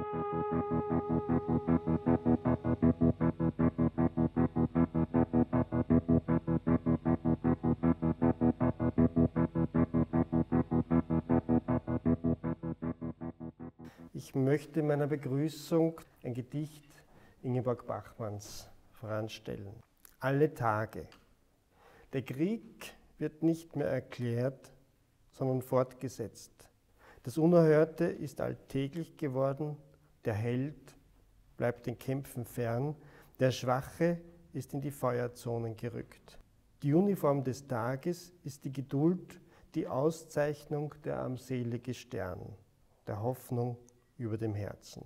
Ich möchte in meiner Begrüßung ein Gedicht Ingeborg Bachmanns voranstellen. Alle Tage. Der Krieg wird nicht mehr erklärt, sondern fortgesetzt. Das Unerhörte ist alltäglich geworden, der Held bleibt den Kämpfen fern, der Schwache ist in die Feuerzonen gerückt. Die Uniform des Tages ist die Geduld, die Auszeichnung der armselige Stern, der Hoffnung über dem Herzen.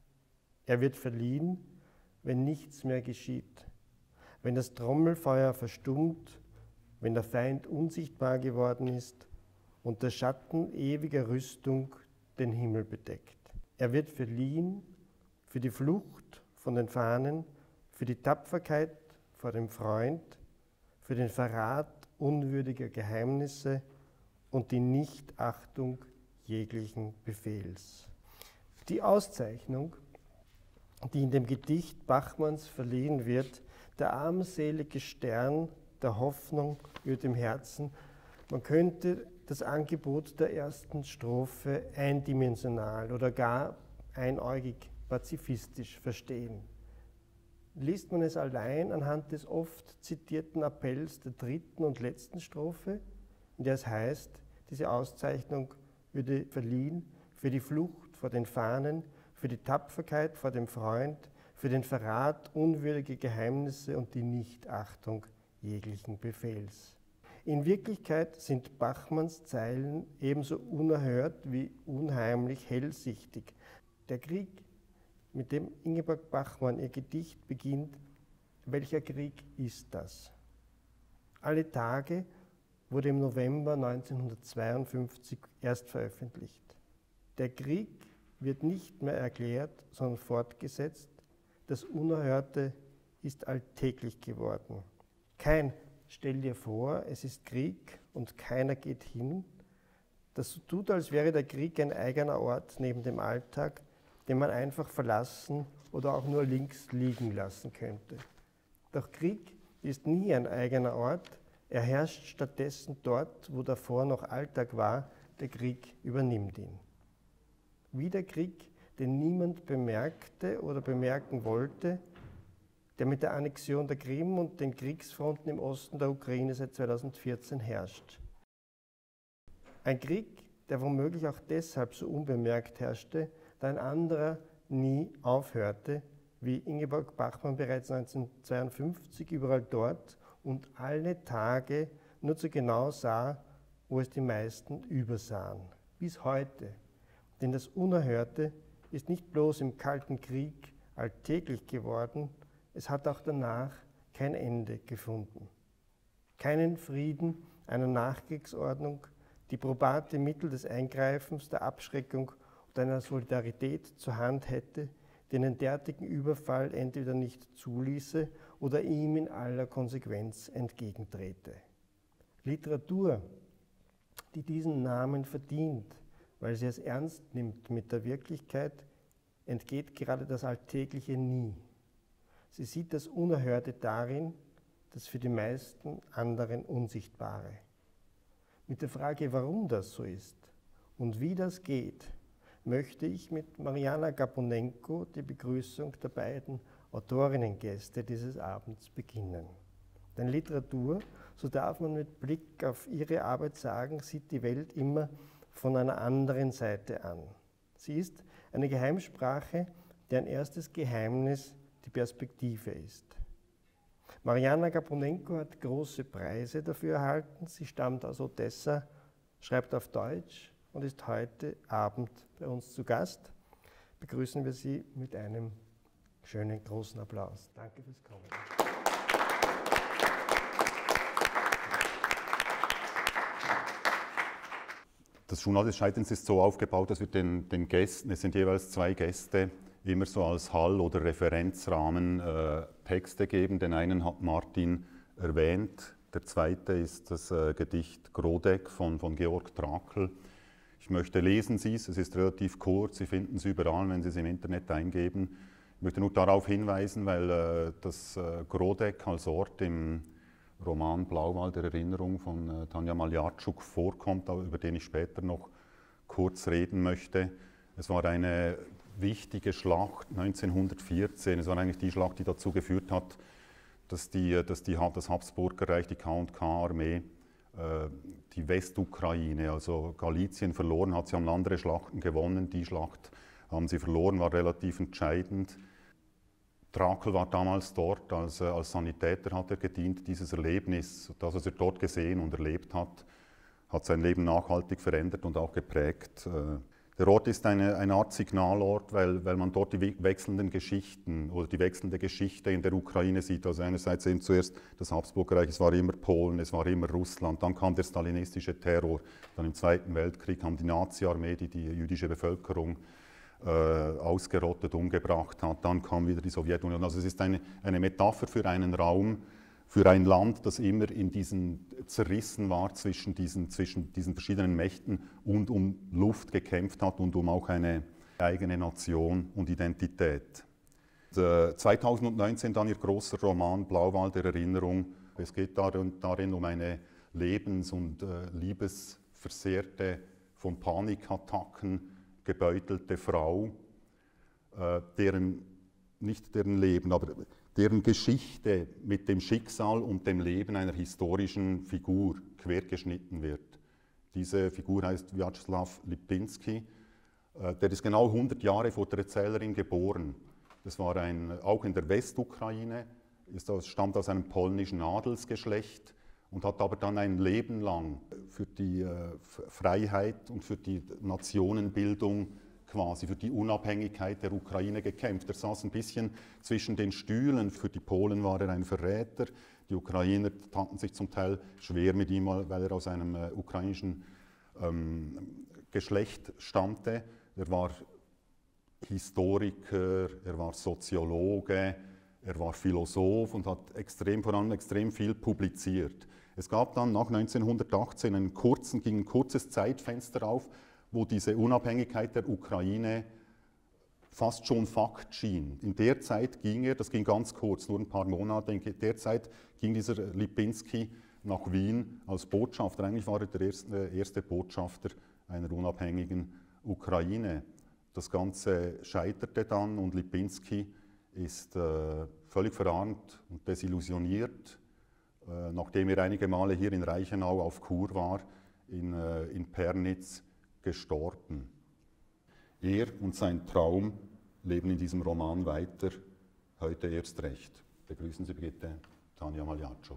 Er wird verliehen, wenn nichts mehr geschieht, wenn das Trommelfeuer verstummt, wenn der Feind unsichtbar geworden ist und der Schatten ewiger Rüstung den Himmel bedeckt. Er wird verliehen für die Flucht von den Fahnen, für die Tapferkeit vor dem Freund, für den Verrat unwürdiger Geheimnisse und die Nichtachtung jeglichen Befehls. Die Auszeichnung, die in dem Gedicht Bachmanns verliehen wird, der armselige Stern der Hoffnung über dem Herzen, man könnte das Angebot der ersten Strophe eindimensional oder gar einäugig pazifistisch verstehen. Liest man es allein anhand des oft zitierten Appells der dritten und letzten Strophe, in der es heißt, diese Auszeichnung würde verliehen für die Flucht vor den Fahnen, für die Tapferkeit vor dem Freund, für den Verrat unwürdige Geheimnisse und die Nichtachtung jeglichen Befehls. In Wirklichkeit sind Bachmanns Zeilen ebenso unerhört wie unheimlich hellsichtig. Der Krieg, mit dem Ingeborg Bachmann ihr Gedicht beginnt, welcher Krieg ist das? Alle Tage wurde im November 1952 erst veröffentlicht. Der Krieg wird nicht mehr erklärt, sondern fortgesetzt. Das Unerhörte ist alltäglich geworden. Kein Stell dir vor, es ist Krieg und keiner geht hin, das so tut, als wäre der Krieg ein eigener Ort neben dem Alltag, den man einfach verlassen oder auch nur links liegen lassen könnte. Doch Krieg ist nie ein eigener Ort, er herrscht stattdessen dort, wo davor noch Alltag war, der Krieg übernimmt ihn. Wie der Krieg, den niemand bemerkte oder bemerken wollte, der mit der Annexion der Krim und den Kriegsfronten im Osten der Ukraine seit 2014 herrscht. Ein Krieg, der womöglich auch deshalb so unbemerkt herrschte, da ein anderer nie aufhörte, wie Ingeborg Bachmann bereits 1952 überall dort und alle Tage nur zu genau sah, wo es die meisten übersahen. Bis heute. Denn das Unerhörte ist nicht bloß im Kalten Krieg alltäglich geworden, es hat auch danach kein Ende gefunden. Keinen Frieden einer Nachkriegsordnung, die probate Mittel des Eingreifens, der Abschreckung und einer Solidarität zur Hand hätte, die einen derartigen Überfall entweder nicht zuließe oder ihm in aller Konsequenz entgegentrete. Literatur, die diesen Namen verdient, weil sie es ernst nimmt mit der Wirklichkeit, entgeht gerade das Alltägliche nie. Sie sieht das Unerhörte darin, das für die meisten anderen Unsichtbare. Mit der Frage, warum das so ist und wie das geht, möchte ich mit Mariana Gaponenko die Begrüßung der beiden Autorinnengäste dieses Abends beginnen. Denn Literatur, so darf man mit Blick auf ihre Arbeit sagen, sieht die Welt immer von einer anderen Seite an. Sie ist eine Geheimsprache, deren erstes Geheimnis die Perspektive ist. Mariana Gaponenko hat große Preise dafür erhalten. Sie stammt aus Odessa, schreibt auf Deutsch und ist heute Abend bei uns zu Gast. Begrüßen wir Sie mit einem schönen großen Applaus. Danke fürs Kommen. Das Journal des Scheiterns ist so aufgebaut, dass wir den Gästen, es sind jeweils 2 Gäste, immer so als Hall- oder Referenzrahmen Texte geben. Den einen hat Martin erwähnt, der zweite ist das Gedicht Grodeck von Georg Trakl. Ich möchte, lesen Sie es ist relativ kurz, Sie finden es überall, wenn Sie es im Internet eingeben. Ich möchte nur darauf hinweisen, weil das Grodek als Ort im Roman Blauwal der Erinnerung von Tanja Maljarczuk vorkommt, über den ich später noch kurz reden möchte. Es war eine wichtige Schlacht 1914, es war eigentlich die Schlacht, die dazu geführt hat, dass das Habsburgerreich, die K&K-Armee, die Westukraine, also Galizien, verloren hat. Sie haben andere Schlachten gewonnen, die Schlacht haben sie verloren, war relativ entscheidend. Drakel war damals dort, als Sanitäter hat er gedient. Dieses Erlebnis, das, was er dort gesehen und erlebt hat, hat sein Leben nachhaltig verändert und auch geprägt. Der Ort ist eine Art Signalort, weil man dort die wechselnden Geschichten oder die wechselnde Geschichte in der Ukraine sieht. Also einerseits eben zuerst das Habsburgerreich, es war immer Polen, es war immer Russland, dann kam der stalinistische Terror, dann im Zweiten Weltkrieg kam die Nazi-Armee, die die jüdische Bevölkerung ausgerottet, umgebracht hat, dann kam wieder die Sowjetunion. Also es ist eine Metapher für einen Raum, für ein Land, das immer in diesen zerrissen war zwischen diesen verschiedenen Mächten und um Luft gekämpft hat und um auch eine eigene Nation und Identität. 2019 dann ihr großer Roman Blauwal der Erinnerung. Es geht darin um eine lebens- und liebesversehrte, von Panikattacken gebeutelte Frau, nicht deren Leben, aber deren Geschichte mit dem Schicksal und dem Leben einer historischen Figur quergeschnitten wird. Diese Figur heißt Wjatslaw Lipinski. Der ist genau 100 Jahre vor der Erzählerin geboren. Das war auch in der Westukraine, stammt aus einem polnischen Adelsgeschlecht und hat aber dann ein Leben lang für die Freiheit und für die Nationenbildung, quasi für die Unabhängigkeit der Ukraine gekämpft. Er saß ein bisschen zwischen den Stühlen. Für die Polen war er ein Verräter. Die Ukrainer taten sich zum Teil schwer mit ihm, weil er aus einem ukrainischen Geschlecht stammte. Er war Historiker, er war Soziologe, er war Philosoph und hat vor allem extrem viel publiziert. Es gab dann nach 1918 ein kurzes Zeitfenster auf, wo diese Unabhängigkeit der Ukraine fast schon Fakt schien. In der Zeit das ging ganz kurz, nur ein paar Monate, in der Zeit ging dieser Lipinski nach Wien als Botschafter. Eigentlich war er der erste Botschafter einer unabhängigen Ukraine. Das Ganze scheiterte dann und Lipinski ist völlig verarmt und desillusioniert, nachdem er einige Male hier in Reichenau auf Kur war, in Pernitz, gestorben. Er und sein Traum leben in diesem Roman weiter, heute erst recht. Begrüßen Sie bitte Tanja Maljarczuk.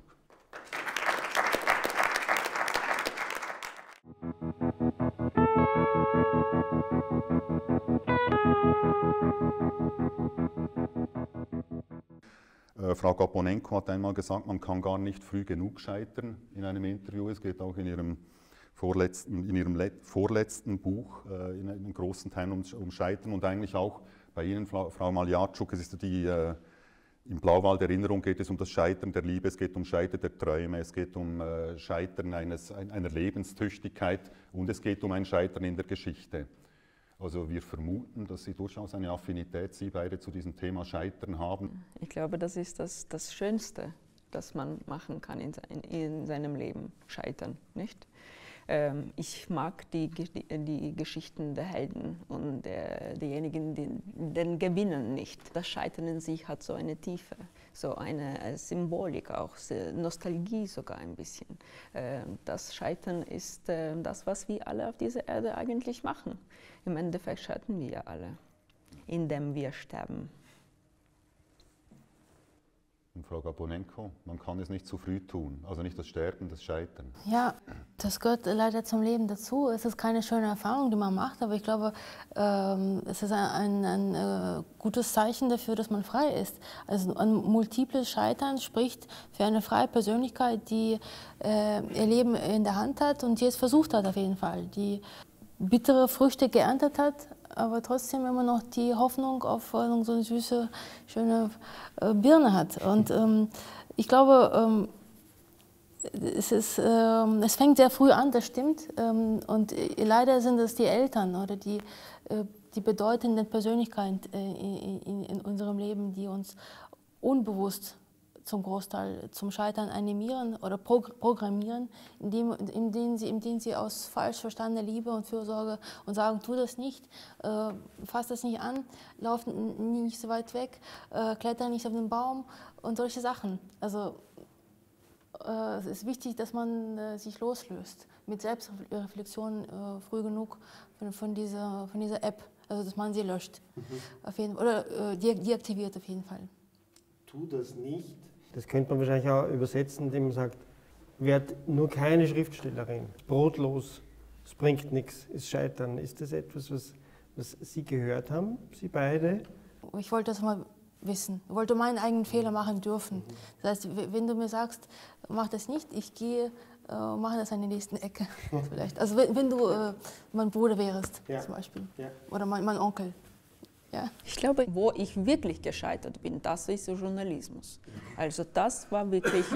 Frau Gaponenko hat einmal gesagt, man kann gar nicht früh genug scheitern in einem Interview. Es geht auch in ihrem vorletzten Buch in einem großen Teil um Scheitern und eigentlich auch bei Ihnen, Frau Maljarczuk, es ist im Blauwal der Erinnerung geht es um das Scheitern der Liebe, es geht um Scheitern der Träume, es geht um Scheitern einer Lebenstüchtigkeit und es geht um ein Scheitern in der Geschichte. Also wir vermuten, dass Sie durchaus eine Affinität, Sie beide, zu diesem Thema Scheitern haben. Ich glaube, das ist das Schönste, das man machen kann in seinem Leben, Scheitern, nicht? Ich mag die Geschichten der Helden und derjenigen, die gewinnen nicht. Das Scheitern in sich hat so eine Tiefe, so eine Symbolik, auch Nostalgie sogar ein bisschen. Das Scheitern ist das, was wir alle auf dieser Erde eigentlich machen. Im Endeffekt scheitern wir ja alle, indem wir sterben. Und Frau Gaponenko, man kann es nicht zu früh tun, also nicht das Sterben, das Scheitern. Ja, das gehört leider zum Leben dazu. Es ist keine schöne Erfahrung, die man macht, aber ich glaube, es ist ein gutes Zeichen dafür, dass man frei ist. Also ein multiples Scheitern spricht für eine freie Persönlichkeit, die ihr Leben in der Hand hat und die es versucht hat auf jeden Fall, die bittere Früchte geerntet hat, aber trotzdem immer noch die Hoffnung auf so eine süße, schöne Birne hat. Und ich glaube, es fängt sehr früh an, das stimmt. Und leider sind es die Eltern oder die bedeutenden Persönlichkeiten in unserem Leben, die uns unbewusst zum Großteil zum Scheitern animieren oder programmieren, indem sie aus falsch verstandener Liebe und Fürsorge und sagen, tu das nicht, fass das nicht an, lauf nicht so weit weg, kletter nicht auf den Baum und solche Sachen. Also es ist wichtig, dass man sich loslöst mit Selbstreflexion früh genug von dieser App, also dass man sie löscht auf jeden, oder deaktiviert auf jeden Fall. Tu das nicht. Das könnte man wahrscheinlich auch übersetzen, indem man sagt, werd nur keine Schriftstellerin, brotlos, es bringt nichts, ist Scheitern. Ist das etwas, was Sie gehört haben, Sie beide? Ich wollte das mal wissen, ich wollte meinen eigenen Fehler machen dürfen. Das heißt, wenn du mir sagst, mach das nicht, ich gehe, mache das an der nächsten Ecke vielleicht. Also wenn du mein Bruder wärst zum Beispiel, oder mein Onkel. Ja. Ich glaube, wo ich wirklich gescheitert bin, das ist der Journalismus. Also das war wirklich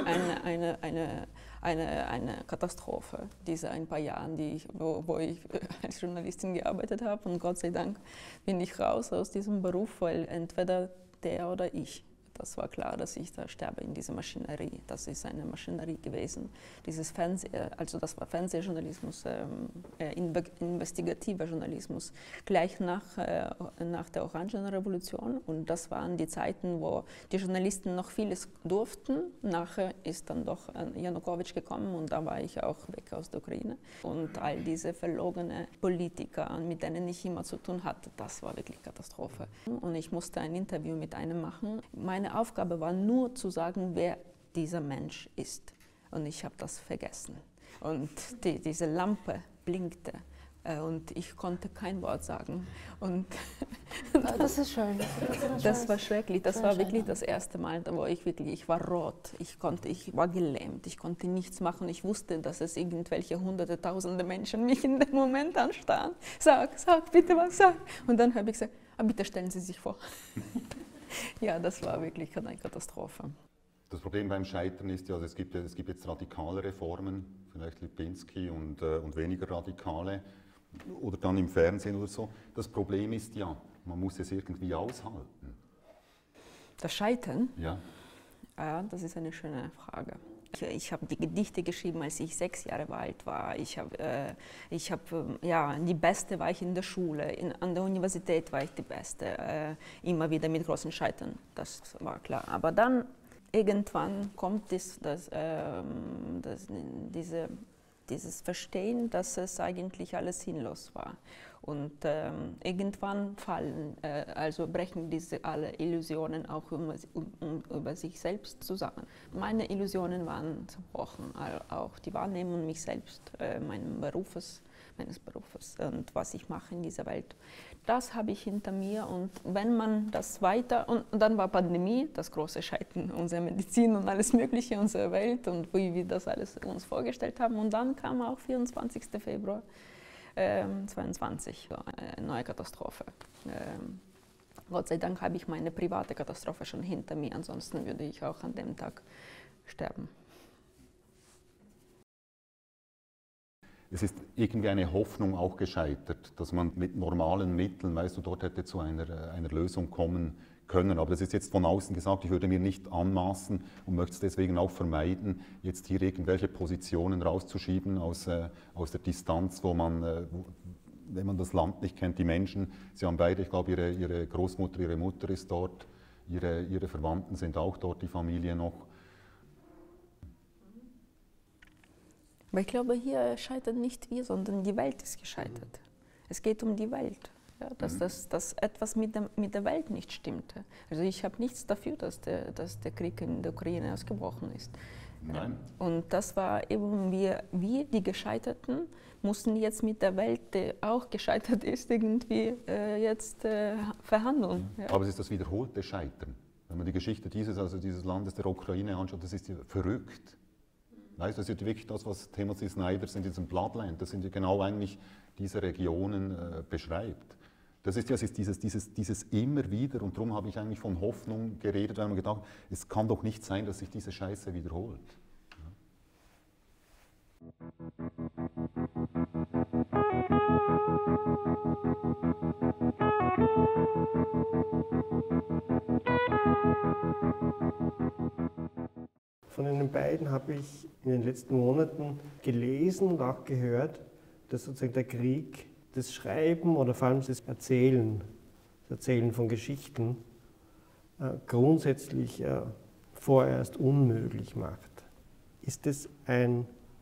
eine Katastrophe, diese ein paar Jahre, wo ich als Journalistin gearbeitet habe. Und Gott sei Dank bin ich raus aus diesem Beruf, weil entweder der oder ich. Das war klar, dass ich da sterbe in dieser Maschinerie. Das ist eine Maschinerie gewesen. Also das war Fernsehjournalismus, investigativer Journalismus, gleich nach der Orangenrevolution. Und das waren die Zeiten, wo die Journalisten noch vieles durften. Nachher ist dann doch Janukowitsch gekommen und da war ich auch weg aus der Ukraine. Und all diese verlogenen Politiker, mit denen ich immer zu tun hatte, das war wirklich Katastrophe. Und ich musste ein Interview mit einem machen. Meine Aufgabe war nur zu sagen, wer dieser Mensch ist. Und ich habe das vergessen. Und diese Lampe blinkte und ich konnte kein Wort sagen. Und das ist schön. Das war schrecklich. Das war wirklich das erste Mal, wo ich war rot. Ich war gelähmt. Ich konnte nichts machen. Ich wusste, dass es irgendwelche hunderte, tausende Menschen mich in dem Moment anstarren. Sag bitte was, sag. Und dann habe ich gesagt, bitte stellen Sie sich vor. Ja, das war wirklich eine Katastrophe. Das Problem beim Scheitern ist ja, also es gibt jetzt radikale Reformen, vielleicht Lipinski und weniger radikale, oder dann im Fernsehen oder so. Das Problem ist ja, man muss es irgendwie aushalten. Das Scheitern? Ja. Das ist eine schöne Frage. Ich habe die Gedichte geschrieben, als ich 6 Jahre alt war. Die Beste war ich in der Schule, an der Universität war ich die Beste, immer wieder mit großen Scheitern, das war klar. Aber dann irgendwann kommt dieses Verstehen, dass es eigentlich alles sinnlos war. Und irgendwann brechen diese alle Illusionen auch über sich selbst zusammen. Meine Illusionen waren zerbrochen, auch die Wahrnehmung mich selbst, meines Berufes und was ich mache in dieser Welt. Das habe ich hinter mir und wenn man das weiter, und dann war Pandemie, das große Scheitern unserer Medizin und alles Mögliche, unserer Welt und wie wir das alles uns vorgestellt haben und dann kam auch 24. Februar 2022, eine neue Katastrophe. Gott sei Dank habe ich meine private Katastrophe schon hinter mir, ansonsten würde ich auch an dem Tag sterben. Es ist irgendwie eine Hoffnung auch gescheitert, dass man mit normalen Mitteln, weißt du, dort hätte zu einer Lösung kommen können. Aber das ist jetzt von außen gesagt, ich würde mir nicht anmaßen und möchte es deswegen auch vermeiden, jetzt hier irgendwelche Positionen rauszuschieben aus der Distanz, wenn man das Land nicht kennt, die Menschen. Sie haben beide, ich glaube, ihre Großmutter, ihre Mutter ist dort, ihre Verwandten sind auch dort, die Familie noch. Aber ich glaube, hier scheitert nicht wir, sondern die Welt ist gescheitert. Es geht um die Welt, ja, dass etwas mit der Welt nicht stimmte. Also ich habe nichts dafür, dass der Krieg in der Ukraine ausgebrochen ist. Nein. Und das war eben, wir, die Gescheiterten, mussten jetzt mit der Welt, die auch gescheitert ist, irgendwie jetzt verhandeln. Ja. Aber es ist das wiederholte Scheitern. Wenn man die Geschichte dieses Landes der Ukraine anschaut, das ist ja verrückt. Weißt, das ist wirklich das, was Timothy Snyder in diesem Bloodland, das sind ja genau eigentlich diese Regionen beschreibt. Das ist dieses immer wieder, und darum habe ich eigentlich von Hoffnung geredet, weil man gedacht, es kann doch nicht sein, dass sich diese Scheiße wiederholt. Von den beiden habe ich in den letzten Monaten gelesen und auch gehört, dass sozusagen der Krieg das Schreiben oder vor allem das Erzählen von Geschichten grundsätzlich vorerst unmöglich macht. Ist es der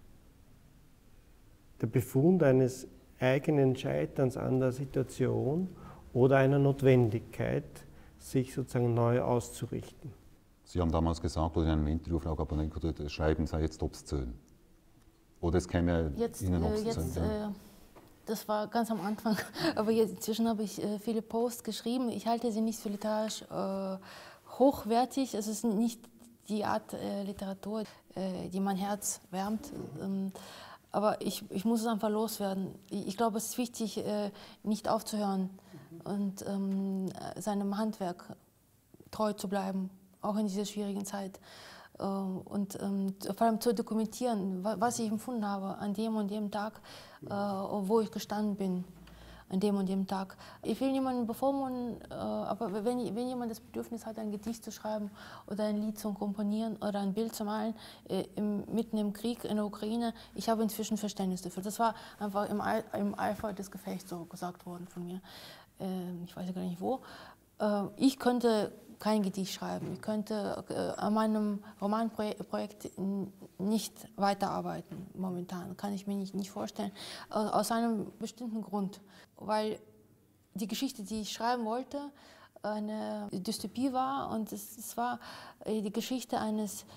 Befund eines eigenen Scheiterns an der Situation oder einer Notwendigkeit, sich sozusagen neu auszurichten? Sie haben damals gesagt, oder in einem Interview, Frau Gabanenko, das Schreiben sei jetzt obszön. Oder es käme Ihnen obszön. Das war ganz am Anfang, aber jetzt inzwischen habe ich viele Posts geschrieben. Ich halte sie nicht für literarisch hochwertig. Es ist nicht die Art Literatur, die mein Herz wärmt. Aber ich muss es einfach loswerden. Ich glaube, es ist wichtig, nicht aufzuhören und seinem Handwerk treu zu bleiben, auch in dieser schwierigen Zeit. Und vor allem zu dokumentieren, was ich empfunden habe an dem und dem Tag, wo ich gestanden bin, an dem und dem Tag. Ich will niemanden bevormunden, aber wenn jemand das Bedürfnis hat, ein Gedicht zu schreiben oder ein Lied zu komponieren oder ein Bild zu malen, mitten im Krieg in der Ukraine, ich habe inzwischen Verständnis dafür. Das war einfach im Eifer des Gefechts so gesagt worden von mir. Ich weiß ja gar nicht wo. Ich könnte kein Gedicht schreiben. Ich könnte an meinem Romanprojekt nicht weiterarbeiten momentan. Kann ich mir nicht vorstellen. Aus einem bestimmten Grund. Weil die Geschichte, die ich schreiben wollte, eine Dystopie war und es war die Geschichte eines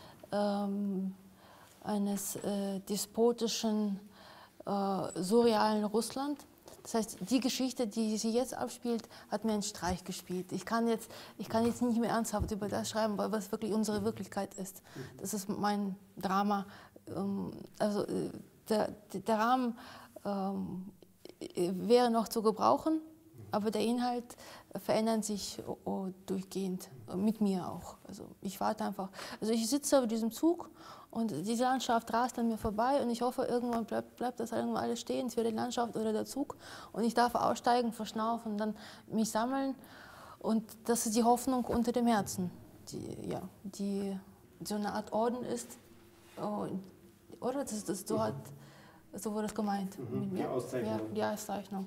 despotischen, surrealen Russland. Das heißt, die Geschichte, die sich jetzt abspielt, hat mir einen Streich gespielt. Ich kann jetzt nicht mehr ernsthaft über das schreiben, weil was wirklich unsere Wirklichkeit ist. Das ist mein Drama. Also der Rahmen wäre noch zu gebrauchen, aber der Inhalt verändert sich durchgehend, mit mir auch. Also ich warte einfach. Also ich sitze auf diesem Zug und diese Landschaft rast an mir vorbei und ich hoffe, irgendwann bleibt das irgendwann alles stehen, entweder die Landschaft oder der Zug. Und ich darf aussteigen, verschnaufen und dann mich sammeln. Und das ist die Hoffnung unter dem Herzen, die so eine Art Orden ist. Oder? So wurde es gemeint. Die Auszeichnung. Ja, die Auszeichnung.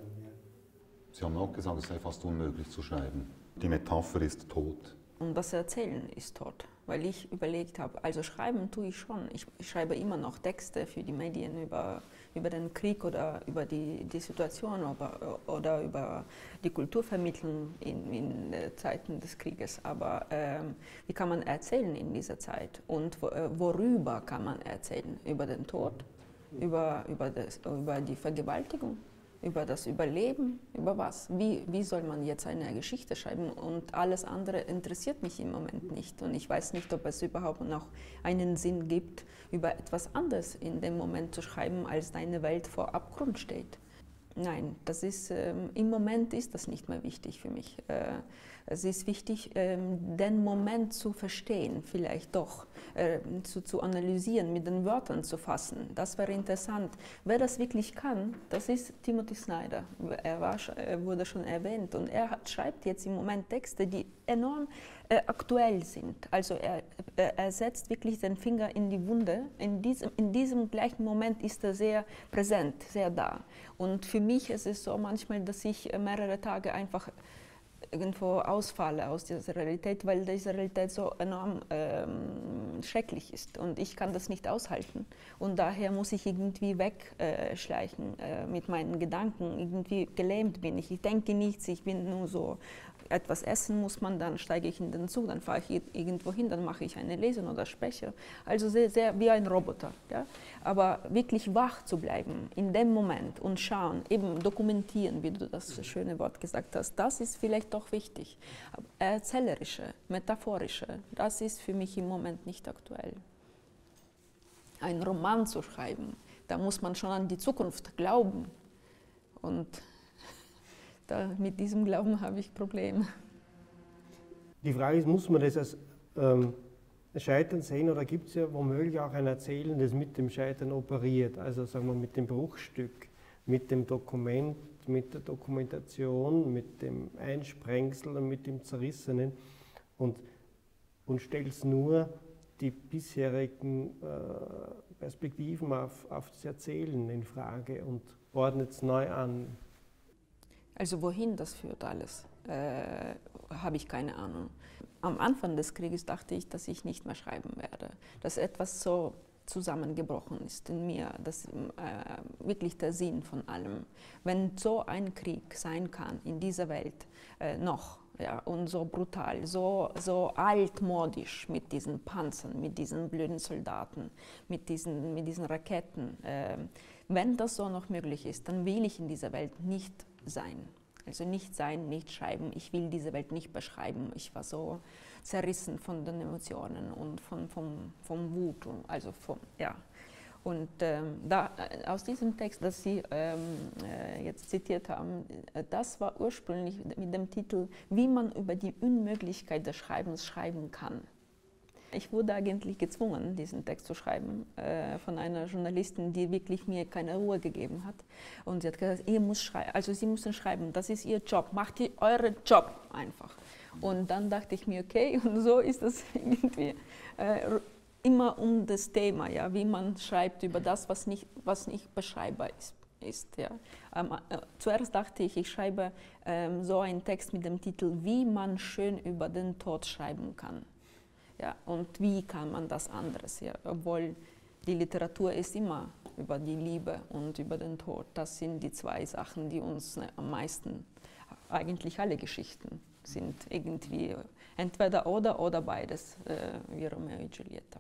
Sie haben auch gesagt, es sei fast unmöglich zu schreiben. Die Metapher ist tot. Und das Erzählen ist tot, weil ich überlegt habe, also schreiben tue ich schon. Ich schreibe immer noch Texte für die Medien über den Krieg oder über die Situation oder über die Kulturvermittlung in Zeiten des Krieges. Aber wie kann man erzählen in dieser Zeit und worüber kann man erzählen? Über den Tod, über die Vergewaltigung? Über das Überleben, über was? Wie soll man jetzt eine Geschichte schreiben? Und alles andere interessiert mich im Moment nicht. Und ich weiß nicht, ob es überhaupt noch einen Sinn gibt, über etwas anderes in dem Moment zu schreiben, als deine Welt vor Abgrund steht. Nein, im Moment ist das nicht mehr wichtig für mich. Es ist wichtig, den Moment zu verstehen, vielleicht doch, zu analysieren, mit den Wörtern zu fassen. Das wäre interessant. Wer das wirklich kann, das ist Timothy Snyder. Er wurde schon erwähnt und er schreibt jetzt im Moment Texte, die enorm aktuell sind. Also er setzt wirklich den Finger in die Wunde. In diesem gleichen Moment ist er sehr präsent, sehr da. Und für mich ist es so manchmal, dass ich mehrere Tage einfach irgendwo ausfalle aus dieser Realität, weil diese Realität so enorm schrecklich ist und ich kann das nicht aushalten. Und daher muss ich irgendwie wegschleichen mit meinen Gedanken, irgendwie gelähmt bin ich. Ich denke nichts, ich bin nur so, etwas essen muss man, dann steige ich in den Zug, dann fahre ich irgendwo hin, dann mache ich eine Lesung oder spreche. Also sehr, sehr wie ein Roboter. Ja? Aber wirklich wach zu bleiben in dem Moment und schauen, eben dokumentieren, wie du das schöne Wort gesagt hast, das ist vielleicht doch wichtig. Aber erzählerische, metaphorische, das ist für mich im Moment nicht aktuell. Einen Roman zu schreiben, da muss man schon an die Zukunft glauben. Und mit diesem Glauben habe ich Probleme. Die Frage ist, muss man das als Scheitern sehen, oder gibt es ja womöglich auch ein Erzählen, das mit dem Scheitern operiert, also sagen wir mit dem Bruchstück, mit dem Dokument, mit der Dokumentation, mit dem Einsprengsel und mit dem Zerrissenen und stellst nur die bisherigen Perspektiven auf das Erzählen in Frage und ordnet es neu an. Also wohin das führt alles, habe ich keine Ahnung. Am Anfang des Krieges dachte ich, dass ich nicht mehr schreiben werde, dass etwas so zusammengebrochen ist in mir, das wirklich der Sinn von allem. Wenn so ein Krieg sein kann in dieser Welt noch, ja, und so brutal, so altmodisch mit diesen Panzern, mit diesen blöden Soldaten, mit diesen Raketen, wenn das so noch möglich ist, dann will ich in dieser Welt nicht sein. Also nicht sein, nicht schreiben. Ich will diese Welt nicht beschreiben. Ich war so zerrissen von den Emotionen und vom Wut. Ja. Und aus diesem Text, das Sie jetzt zitiert haben, das war ursprünglich mit dem Titel "Wie man über die Unmöglichkeit des Schreibens schreiben kann". Ich wurde eigentlich gezwungen, diesen Text zu schreiben, von einer Journalistin, die wirklich mir keine Ruhe gegeben hat. Und sie hat gesagt, Sie müssen schreiben, das ist Ihr Job, macht ihr euren Job einfach. Und dann dachte ich mir, okay, und so ist es irgendwie immer um das Thema, ja, wie man schreibt über das, was nicht beschreibbar ist. Ja. Zuerst dachte ich schreibe so einen Text mit dem Titel "Wie man schön über den Tod schreiben kann". Ja, und wie kann man das anderes? Ja? Obwohl die Literatur ist immer über die Liebe und über den Tod. Das sind die zwei Sachen, die uns am meisten, eigentlich alle Geschichten sind irgendwie entweder oder beides, wie Romeo und Giulietta.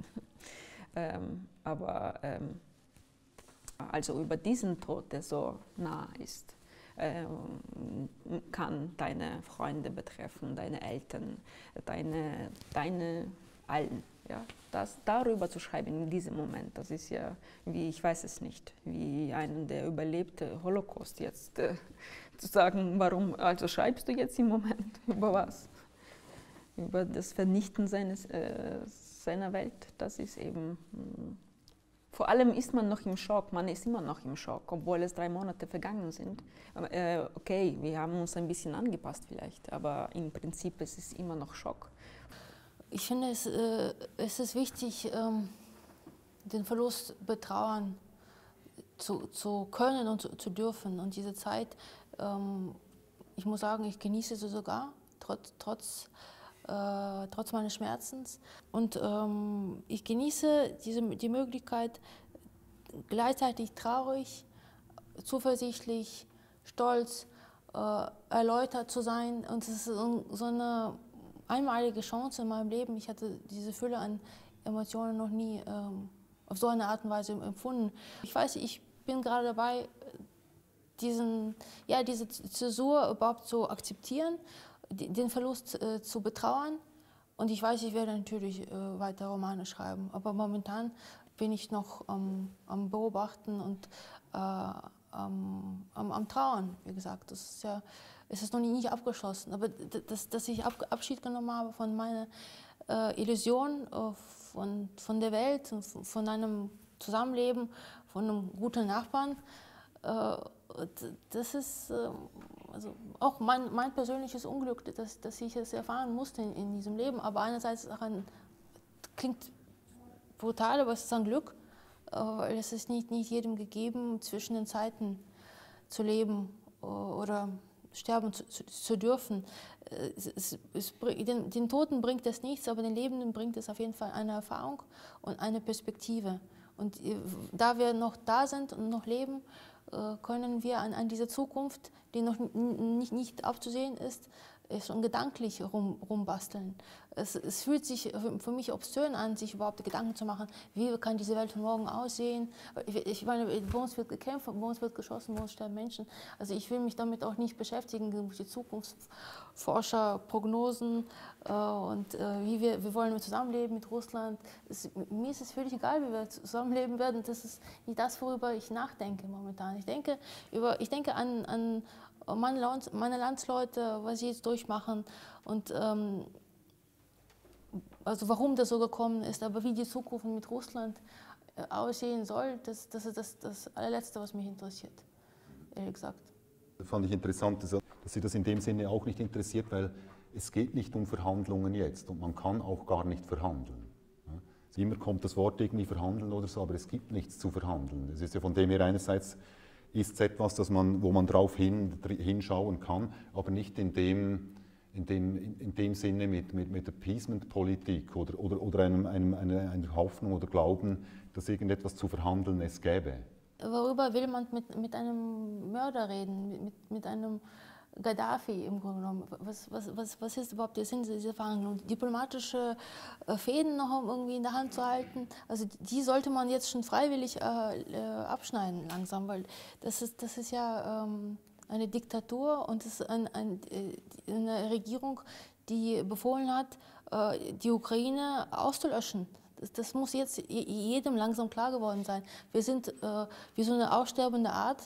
Also über diesen Tod, der so nah ist, kann deine Freunde betreffen, deine Eltern, deine allen. Ja? Darüber zu schreiben in diesem Moment, das ist ja, wie, ich weiß es nicht, wie einen, der überlebte Holocaust jetzt zu sagen, warum, also schreibst du jetzt im Moment über was? Über das Vernichten seiner Welt, das ist eben... Vor allem ist man noch im Schock, man ist immer noch im Schock, obwohl es 3 Monate vergangen sind. Okay, wir haben uns ein bisschen angepasst vielleicht, aber im Prinzip ist es immer noch Schock. Ich finde, es ist wichtig, den Verlust betrauern zu können und zu dürfen. Und diese Zeit, ich muss sagen, ich genieße sie sogar, trotz meines Schmerzens. Und ich genieße die Möglichkeit, gleichzeitig traurig, zuversichtlich, stolz, erläutert zu sein. Und es ist so eine einmalige Chance in meinem Leben. Ich hatte diese Fülle an Emotionen noch nie auf so eine Art und Weise empfunden. Ich weiß, ich bin gerade dabei, diese Zäsur überhaupt zu akzeptieren, den Verlust zu betrauern. Und ich weiß, ich werde natürlich weiter Romane schreiben. Aber momentan bin ich noch am Beobachten und am Trauern, wie gesagt. Es ist noch nicht abgeschlossen. Aber dass ich Abschied genommen habe von meiner Illusion von der Welt, von einem Zusammenleben, von einem guten Nachbarn, das ist also auch mein persönliches Unglück, dass ich es erfahren musste in diesem Leben. Aber einerseits klingt brutal, aber es ist ein Glück, weil es ist nicht jedem gegeben, zwischen den Zeiten zu leben oder sterben zu dürfen. Den Toten bringt es nichts, aber den Lebenden bringt es auf jeden Fall eine Erfahrung und eine Perspektive. Und da wir noch da sind und noch leben, können wir an dieser Zukunft, die noch nicht abzusehen ist, schon gedanklich rumbasteln. Es fühlt sich für mich obszön an, sich überhaupt Gedanken zu machen, wie kann diese Welt von morgen aussehen. Ich meine, bei uns wird gekämpft, bei uns wird geschossen, bei uns sterben Menschen. Also ich will mich damit auch nicht beschäftigen, die Zukunftsforscher, Prognosen und wir wollen zusammenleben mit Russland. Mir ist es völlig egal, wie wir zusammenleben werden. Das ist nicht das, worüber ich nachdenke momentan. Ich denke an meine Landsleute, was sie jetzt durchmachen und also warum das so gekommen ist, aber wie die Zukunft mit Russland aussehen soll, das ist das allerletzte, was mich interessiert, ehrlich gesagt. Das fand ich interessant, dass Sie das in dem Sinne auch nicht interessiert, weil es geht nicht um Verhandlungen jetzt und man kann auch gar nicht verhandeln. Ja? Immer kommt das Wort irgendwie verhandeln oder so, aber es gibt nichts zu verhandeln. Es ist ja von dem her einerseits ist es etwas, wo man drauf hinschauen kann, aber nicht in dem Sinne mit Appeasement-Politik oder einer Hoffnung oder Glauben, dass irgendetwas zu verhandeln es gäbe. Worüber will man mit einem Mörder reden, mit einem Gaddafi im Grunde genommen? Was ist überhaupt der Sinn dieser Verhandlungen? Diplomatische Fäden noch irgendwie in der Hand zu halten, also die sollte man jetzt schon freiwillig abschneiden langsam, weil das ist ja eine Diktatur und es ist eine Regierung, die befohlen hat, die Ukraine auszulöschen. Das muss jetzt jedem langsam klar geworden sein. Wir sind wie so eine aussterbende Art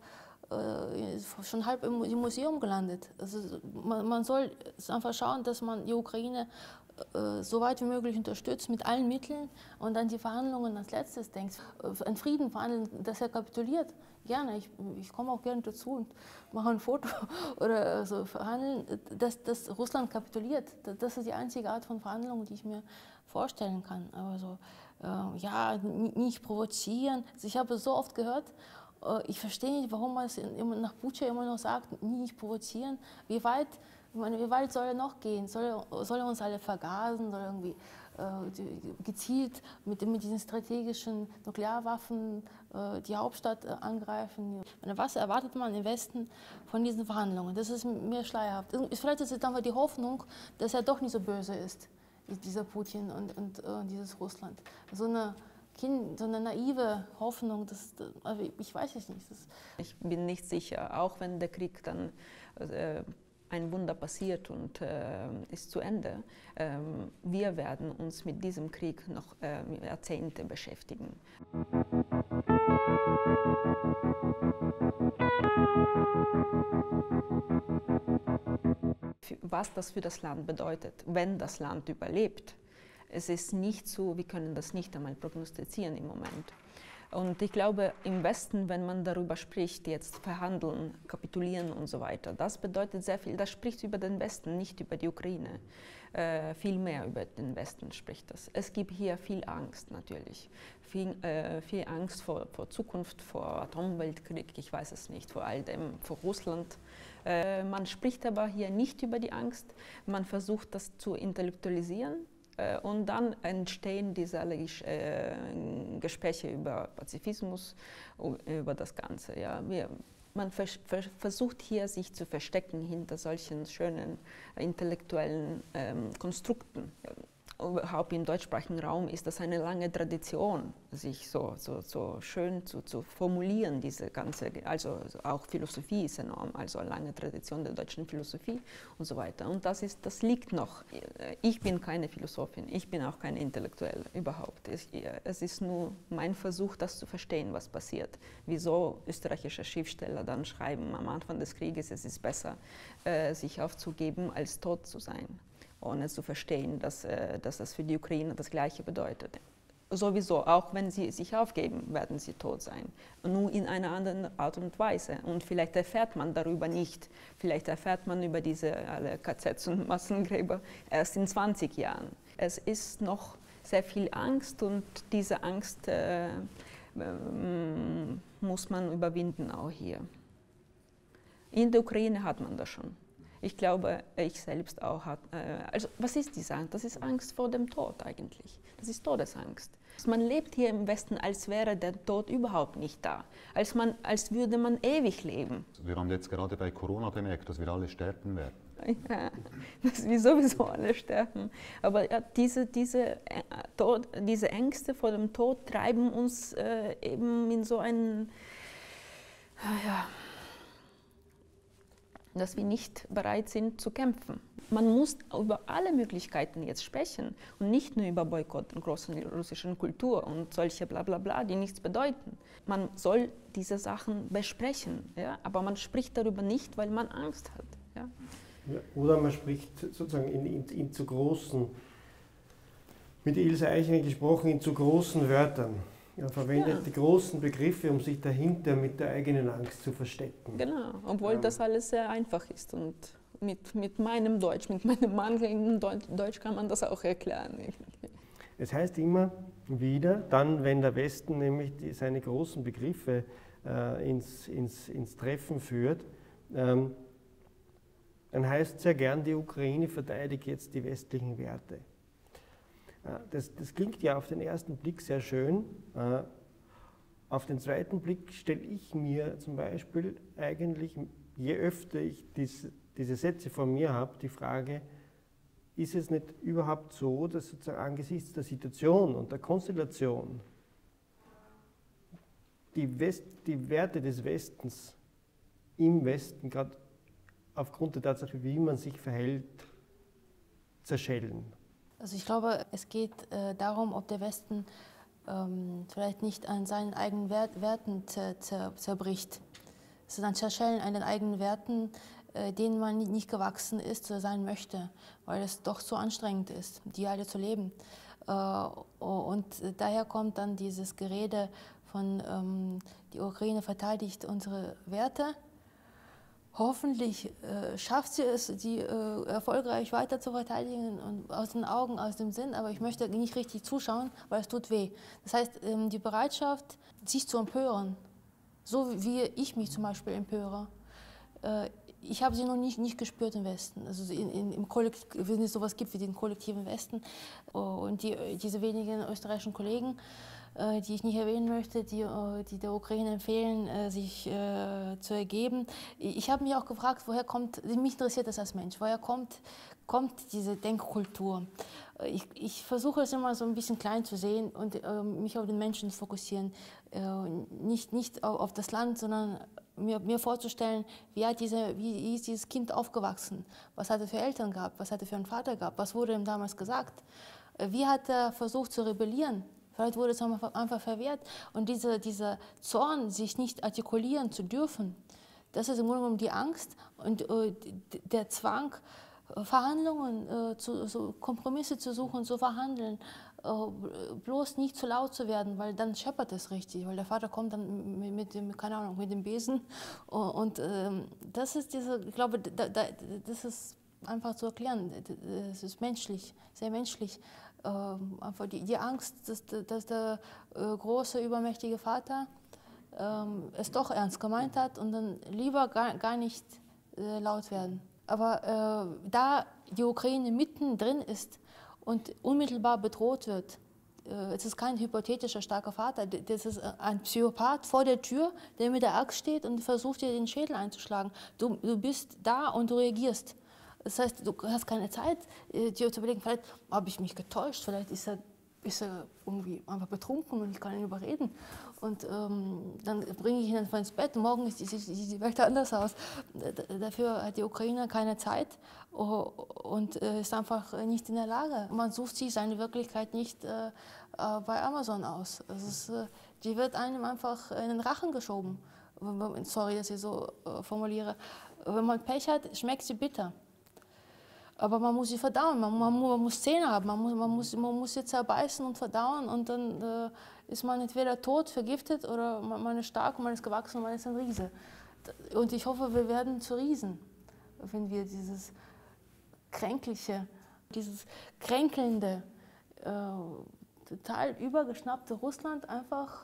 schon halb im Museum gelandet. Also man soll einfach schauen, dass man die Ukraine so weit wie möglich unterstützt mit allen Mitteln und dann die Verhandlungen als letztes denkt. Ein Frieden verhandeln, dass er kapituliert. Gerne, ich komme auch gerne dazu und mache ein Foto oder so verhandeln, dass Russland kapituliert. Das ist die einzige Art von Verhandlungen, die ich mir vorstellen kann. Aber so, ja, nicht provozieren. Also ich habe es so oft gehört, ich verstehe nicht, warum man es nach Bucha immer noch sagt, nicht provozieren. Wie weit soll er noch gehen? Soll er uns alle vergasen? Soll er irgendwie gezielt mit diesen strategischen Nuklearwaffen die Hauptstadt angreifen? Was erwartet man im Westen von diesen Verhandlungen? Das ist mir schleierhaft. Vielleicht ist es einfach die Hoffnung, dass er doch nicht so böse ist, dieser Putin und dieses Russland. So eine naive Hoffnung, also ich weiß es nicht. Ich bin nicht sicher, auch wenn der Krieg dann ein Wunder passiert und ist zu Ende. Wir werden uns mit diesem Krieg noch Jahrzehnte beschäftigen. Was das für das Land bedeutet, wenn das Land überlebt. Es ist nicht so, wir können das nicht einmal prognostizieren im Moment. Und ich glaube, im Westen, wenn man darüber spricht, jetzt verhandeln, kapitulieren und so weiter, das bedeutet sehr viel, das spricht über den Westen, nicht über die Ukraine. Viel mehr über den Westen spricht das. Es gibt hier viel Angst natürlich, viel Angst vor Zukunft, vor Atomweltkrieg, ich weiß es nicht, vor all dem, vor Russland. Man spricht aber hier nicht über die Angst, man versucht das zu intellektualisieren. Und dann entstehen diese Gespräche über Pazifismus, über das Ganze. Ja. Man versucht hier, sich zu verstecken hinter solchen schönen intellektuellen Konstrukten. Überhaupt im deutschsprachigen Raum ist das eine lange Tradition, sich so schön zu formulieren, diese ganze, also auch Philosophie ist enorm, also eine lange Tradition der deutschen Philosophie und so weiter. Und das liegt noch. Ich bin keine Philosophin, ich bin auch keine Intellektuelle, überhaupt. Es ist nur mein Versuch, das zu verstehen, was passiert. Wieso österreichische Schriftsteller dann schreiben am Anfang des Krieges, es ist besser, sich aufzugeben, als tot zu sein. Ohne zu verstehen, dass das für die Ukraine das Gleiche bedeutet. Sowieso, auch wenn sie sich aufgeben, werden sie tot sein. Nur in einer anderen Art und Weise. Und vielleicht erfährt man darüber nicht. Vielleicht erfährt man über diese alle KZs und Massengräber erst in 20 Jahren. Es ist noch sehr viel Angst und diese Angst muss man überwinden auch hier. In der Ukraine hat man das schon. Ich glaube, ich selbst auch hat. Also, was ist diese Angst? Das ist Angst vor dem Tod eigentlich. Das ist Todesangst. Man lebt hier im Westen, als wäre der Tod überhaupt nicht da. Als würde man ewig leben. Wir haben jetzt gerade bei Corona bemerkt, dass wir alle sterben werden. Ja, dass wir sowieso alle sterben. Aber ja, diese Ängste vor dem Tod treiben uns eben in so einen. Ja, dass wir nicht bereit sind zu kämpfen. Man muss über alle Möglichkeiten jetzt sprechen und nicht nur über Boykott und großen russischen Kultur und solche Blablabla, die nichts bedeuten. Man soll diese Sachen besprechen, ja? Aber man spricht darüber nicht, weil man Angst hat. Ja? Ja, oder man spricht sozusagen in zu großen mit Ilse Eichinger gesprochen in zu großen Wörtern. Er verwendet die großen Begriffe, um sich dahinter mit der eigenen Angst zu verstecken. Genau, obwohl das alles sehr einfach ist. Und mit meinem Deutsch, mit meinem mangelnden Deutsch kann man das auch erklären. Es heißt immer wieder, dann, wenn der Westen nämlich seine großen Begriffe ins Treffen führt, dann heißt sehr gern, die Ukraine verteidigt jetzt die westlichen Werte. Das klingt ja auf den ersten Blick sehr schön. Auf den zweiten Blick stelle ich mir zum Beispiel eigentlich, je öfter ich diese Sätze von mir habe, die Frage, ist es nicht überhaupt so, dass sozusagen angesichts der Situation und der Konstellation die Werte des Westens im Westen, gerade aufgrund der Tatsache, wie man sich verhält, zerschellen? Also ich glaube, es geht darum, ob der Westen vielleicht nicht an seinen eigenen Werten zerbricht. Es ist ein Zerschellen an den eigenen Werten, denen man nicht gewachsen ist oder sein möchte, weil es doch so anstrengend ist, die alle zu leben. Und daher kommt dann dieses Gerede von, die Ukraine verteidigt unsere Werte. Hoffentlich schafft sie es, die erfolgreich weiter zu verteidigen und aus den Augen, aus dem Sinn, aber ich möchte nicht richtig zuschauen, weil es tut weh. Das heißt, die Bereitschaft, sich zu empören, so wie ich mich zum Beispiel empöre, ich habe sie noch nicht gespürt im Westen. Also im Kollektiv, wenn es sowas gibt wie den kollektiven Westen und diese wenigen österreichischen Kollegen, die ich nicht erwähnen möchte, die der Ukraine empfehlen, sich zu ergeben. Ich habe mich auch gefragt, woher kommt, mich interessiert das als Mensch, woher kommt diese Denkkultur? Ich versuche es immer so ein bisschen klein zu sehen und mich auf den Menschen zu fokussieren. Nicht auf das Land, sondern mir vorzustellen, wie ist dieses Kind aufgewachsen? Was hat er für Eltern gehabt? Was hat er für einen Vater gehabt? Was wurde ihm damals gesagt? Wie hat er versucht zu rebellieren? Vielleicht wurde es einfach verwehrt. Und dieser Zorn, sich nicht artikulieren zu dürfen, das ist im Grunde genommen die Angst und der Zwang, Verhandlungen, Kompromisse zu suchen, zu verhandeln, bloß nicht zu laut zu werden, weil dann scheppert es richtig, weil der Vater kommt dann mit dem Besen. Und das ist ich glaube, das ist einfach zu erklären. Es ist menschlich, sehr menschlich. Einfach die Angst, dass der große, übermächtige Vater es doch ernst gemeint hat und dann lieber gar nicht laut werden. Aber da die Ukraine mittendrin ist und unmittelbar bedroht wird, es ist kein hypothetischer starker Vater, das ist ein Psychopath vor der Tür, der mit der Axt steht und versucht, dir den Schädel einzuschlagen. Du bist da und du reagierst. Das heißt, du hast keine Zeit, dir zu überlegen, vielleicht habe ich mich getäuscht, vielleicht ist er irgendwie einfach betrunken und ich kann ihn überreden. Und dann bringe ich ihn einfach ins Bett und morgen sieht die Welt anders aus. Dafür hat die Ukraine keine Zeit und ist einfach nicht in der Lage. Man sucht sich seine Wirklichkeit nicht bei Amazon aus. Die wird einem einfach in den Rachen geschoben. Sorry, dass ich so formuliere. Wenn man Pech hat, schmeckt sie bitter. Aber man muss sie verdauen, man muss Zähne haben, man muss sie zerbeißen und verdauen und dann ist man entweder tot, vergiftet oder man ist stark, man ist gewachsen und man ist ein Riese. Und ich hoffe, wir werden zu Riesen, wenn wir dieses Kränkliche, dieses kränkelnde, total übergeschnappte Russland einfach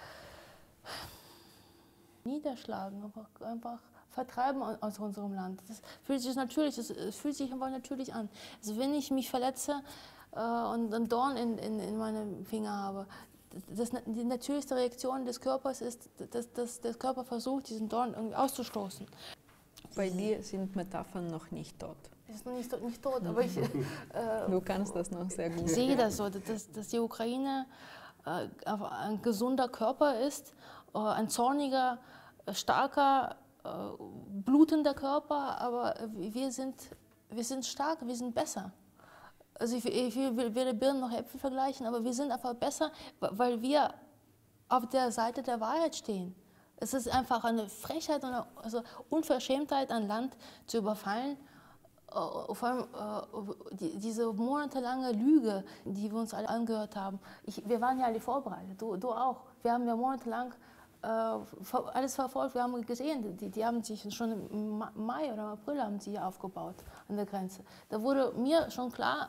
niederschlagen, einfach vertreiben aus unserem Land. Das fühlt sich natürlich, es fühlt sich einfach natürlich an. Also wenn ich mich verletze und einen Dorn in meinem Finger habe, die natürlichste Reaktion des Körpers ist, dass der Körper versucht, diesen Dorn irgendwie auszustoßen. Bei dir sind Metaphern noch nicht tot. Ist noch nicht tot, aber ich... du kannst das noch sehr gut. Ich sehe das so, dass die Ukraine ein gesunder Körper ist, ein zorniger, starker, blutender Körper, aber wir sind stark, wir sind besser. Also ich will weder Birnen noch Äpfel vergleichen, aber wir sind einfach besser, weil wir auf der Seite der Wahrheit stehen. Es ist einfach eine Frechheit und eine Unverschämtheit, ein Land zu überfallen Vor allem diese monatelange Lüge, die wir uns alle angehört haben. Wir waren ja alle vorbereitet, du auch. Wir haben ja monatelang alles verfolgt, wir haben gesehen, die haben sich schon im Mai oder April haben sie aufgebaut an der Grenze. Da wurde mir schon klar,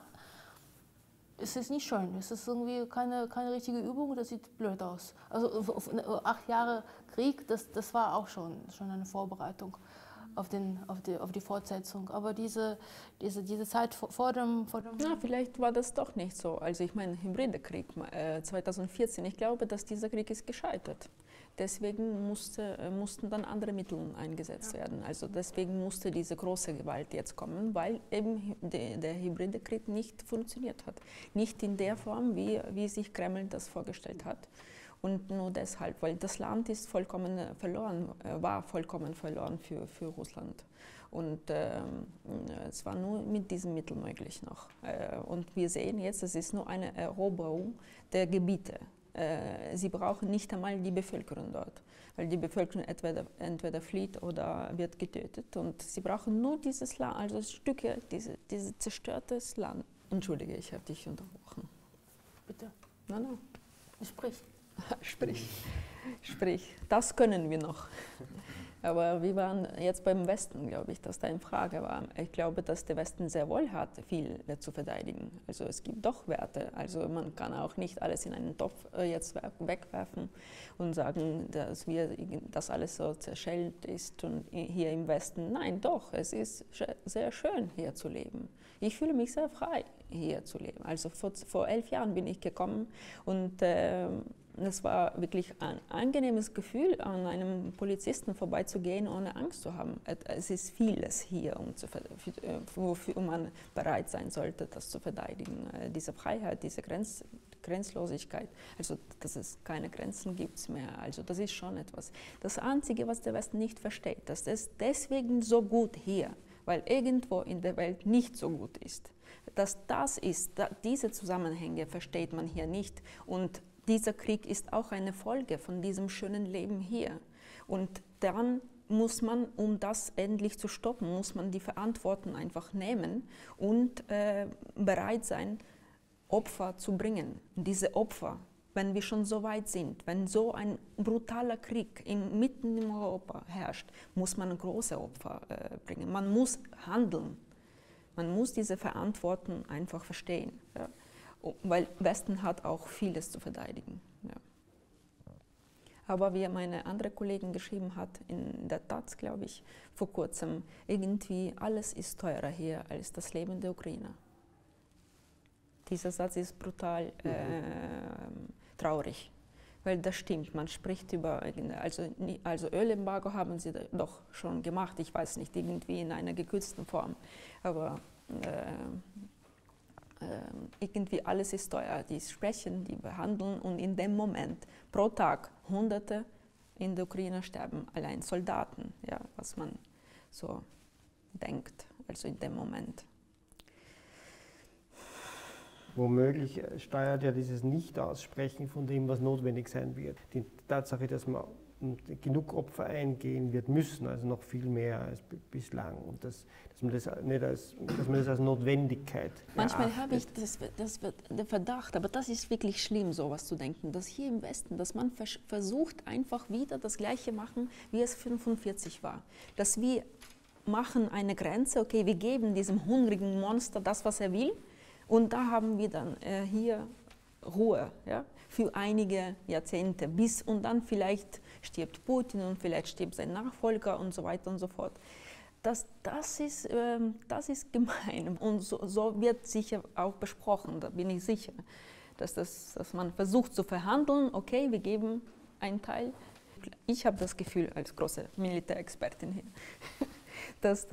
es ist nicht schön, es ist irgendwie keine richtige Übung, das sieht blöd aus. Also 8 Jahre Krieg, das war auch schon eine Vorbereitung auf die Fortsetzung. Aber diese Zeit vor dem Na, vielleicht war das doch nicht so. Also ich meine, hybride Krieg 2014, ich glaube, dass dieser Krieg ist gescheitert. Deswegen mussten dann andere Mittel eingesetzt werden. Also deswegen musste diese große Gewalt jetzt kommen, weil eben der hybride Krieg nicht funktioniert hat. Nicht in der Form, wie sich Kreml das vorgestellt hat. Und nur deshalb, weil das Land ist war vollkommen verloren für Russland. Und es war nur mit diesem Mittel möglich noch. Und wir sehen jetzt, es ist nur eine Eroberung der Gebiete. Sie brauchen nicht einmal die Bevölkerung dort, weil die Bevölkerung entweder flieht oder wird getötet. Und sie brauchen nur dieses Land, also Stücke, dieses zerstörtes Land. Entschuldige, ich habe dich unterbrochen. Bitte. No. Sprich. Sprich. Das können wir noch. Aber wir waren jetzt beim Westen, glaube ich, dass deine Frage war. Ich glaube, dass der Westen sehr wohl hat, viel zu verteidigen. Also es gibt doch Werte. Also man kann auch nicht alles in einen Topf jetzt wegwerfen und sagen, dass das alles so zerschellt ist und hier im Westen. Nein, doch, es ist sehr schön, hier zu leben. Ich fühle mich sehr frei, hier zu leben. Also vor 11 Jahren bin ich gekommen und es war wirklich ein angenehmes Gefühl, an einem Polizisten vorbeizugehen, ohne Angst zu haben. Es ist vieles hier, wofür man bereit sein sollte, das zu verteidigen. Diese Freiheit, diese Grenzlosigkeit, also dass es keine Grenzen gibt mehr. Also das ist schon etwas. Das Einzige, was der Westen nicht versteht, dass es deswegen so gut hier, weil irgendwo in der Welt nicht so gut ist. Diese Zusammenhänge versteht man hier nicht. Und dieser Krieg ist auch eine Folge von diesem schönen Leben hier. Und dann muss man, um das endlich zu stoppen, muss man die Verantwortung einfach nehmen und bereit sein, Opfer zu bringen. Und diese Opfer, wenn wir schon so weit sind, wenn so ein brutaler Krieg mitten in Europa herrscht, muss man große Opfer bringen. Man muss handeln. Man muss diese Verantwortung einfach verstehen. Ja. Weil Westen hat auch vieles zu verteidigen. Ja. Aber wie meine andere Kollegin geschrieben hat, in der Taz, glaube ich, vor kurzem, irgendwie alles ist teurer hier als das Leben der Ukrainer. Dieser Satz ist brutal traurig, weil das stimmt. Man spricht über, also Ölembargo haben sie doch schon gemacht, ich weiß nicht, irgendwie in einer gekürzten Form, aber irgendwie alles ist teuer. Die sprechen, die behandeln und in dem Moment pro Tag Hunderte in der Ukraine sterben, allein Soldaten, ja, was man so denkt, also in dem Moment. Womöglich steuert ja dieses Nicht-Aussprechen von dem, was notwendig sein wird. Die Tatsache, dass man genug Opfer eingehen wird müssen, also noch viel mehr als bislang. Und dass man das als Notwendigkeit Manchmal habe ich den Verdacht, aber das ist wirklich schlimm, sowas zu denken, dass hier im Westen, dass man versucht, einfach wieder das Gleiche machen, wie es 1945 war. Dass wir machen eine Grenze, okay, wir geben diesem hungrigen Monster das, was er will, und da haben wir dann hier Ruhe, ja, für einige Jahrzehnte, und dann vielleicht stirbt Putin und vielleicht stirbt sein Nachfolger und so weiter und so fort. Das ist gemein und so wird sicher auch besprochen, da bin ich sicher, dass man versucht zu verhandeln, okay, wir geben einen Teil. Ich habe das Gefühl als große Militärexpertin hier, dass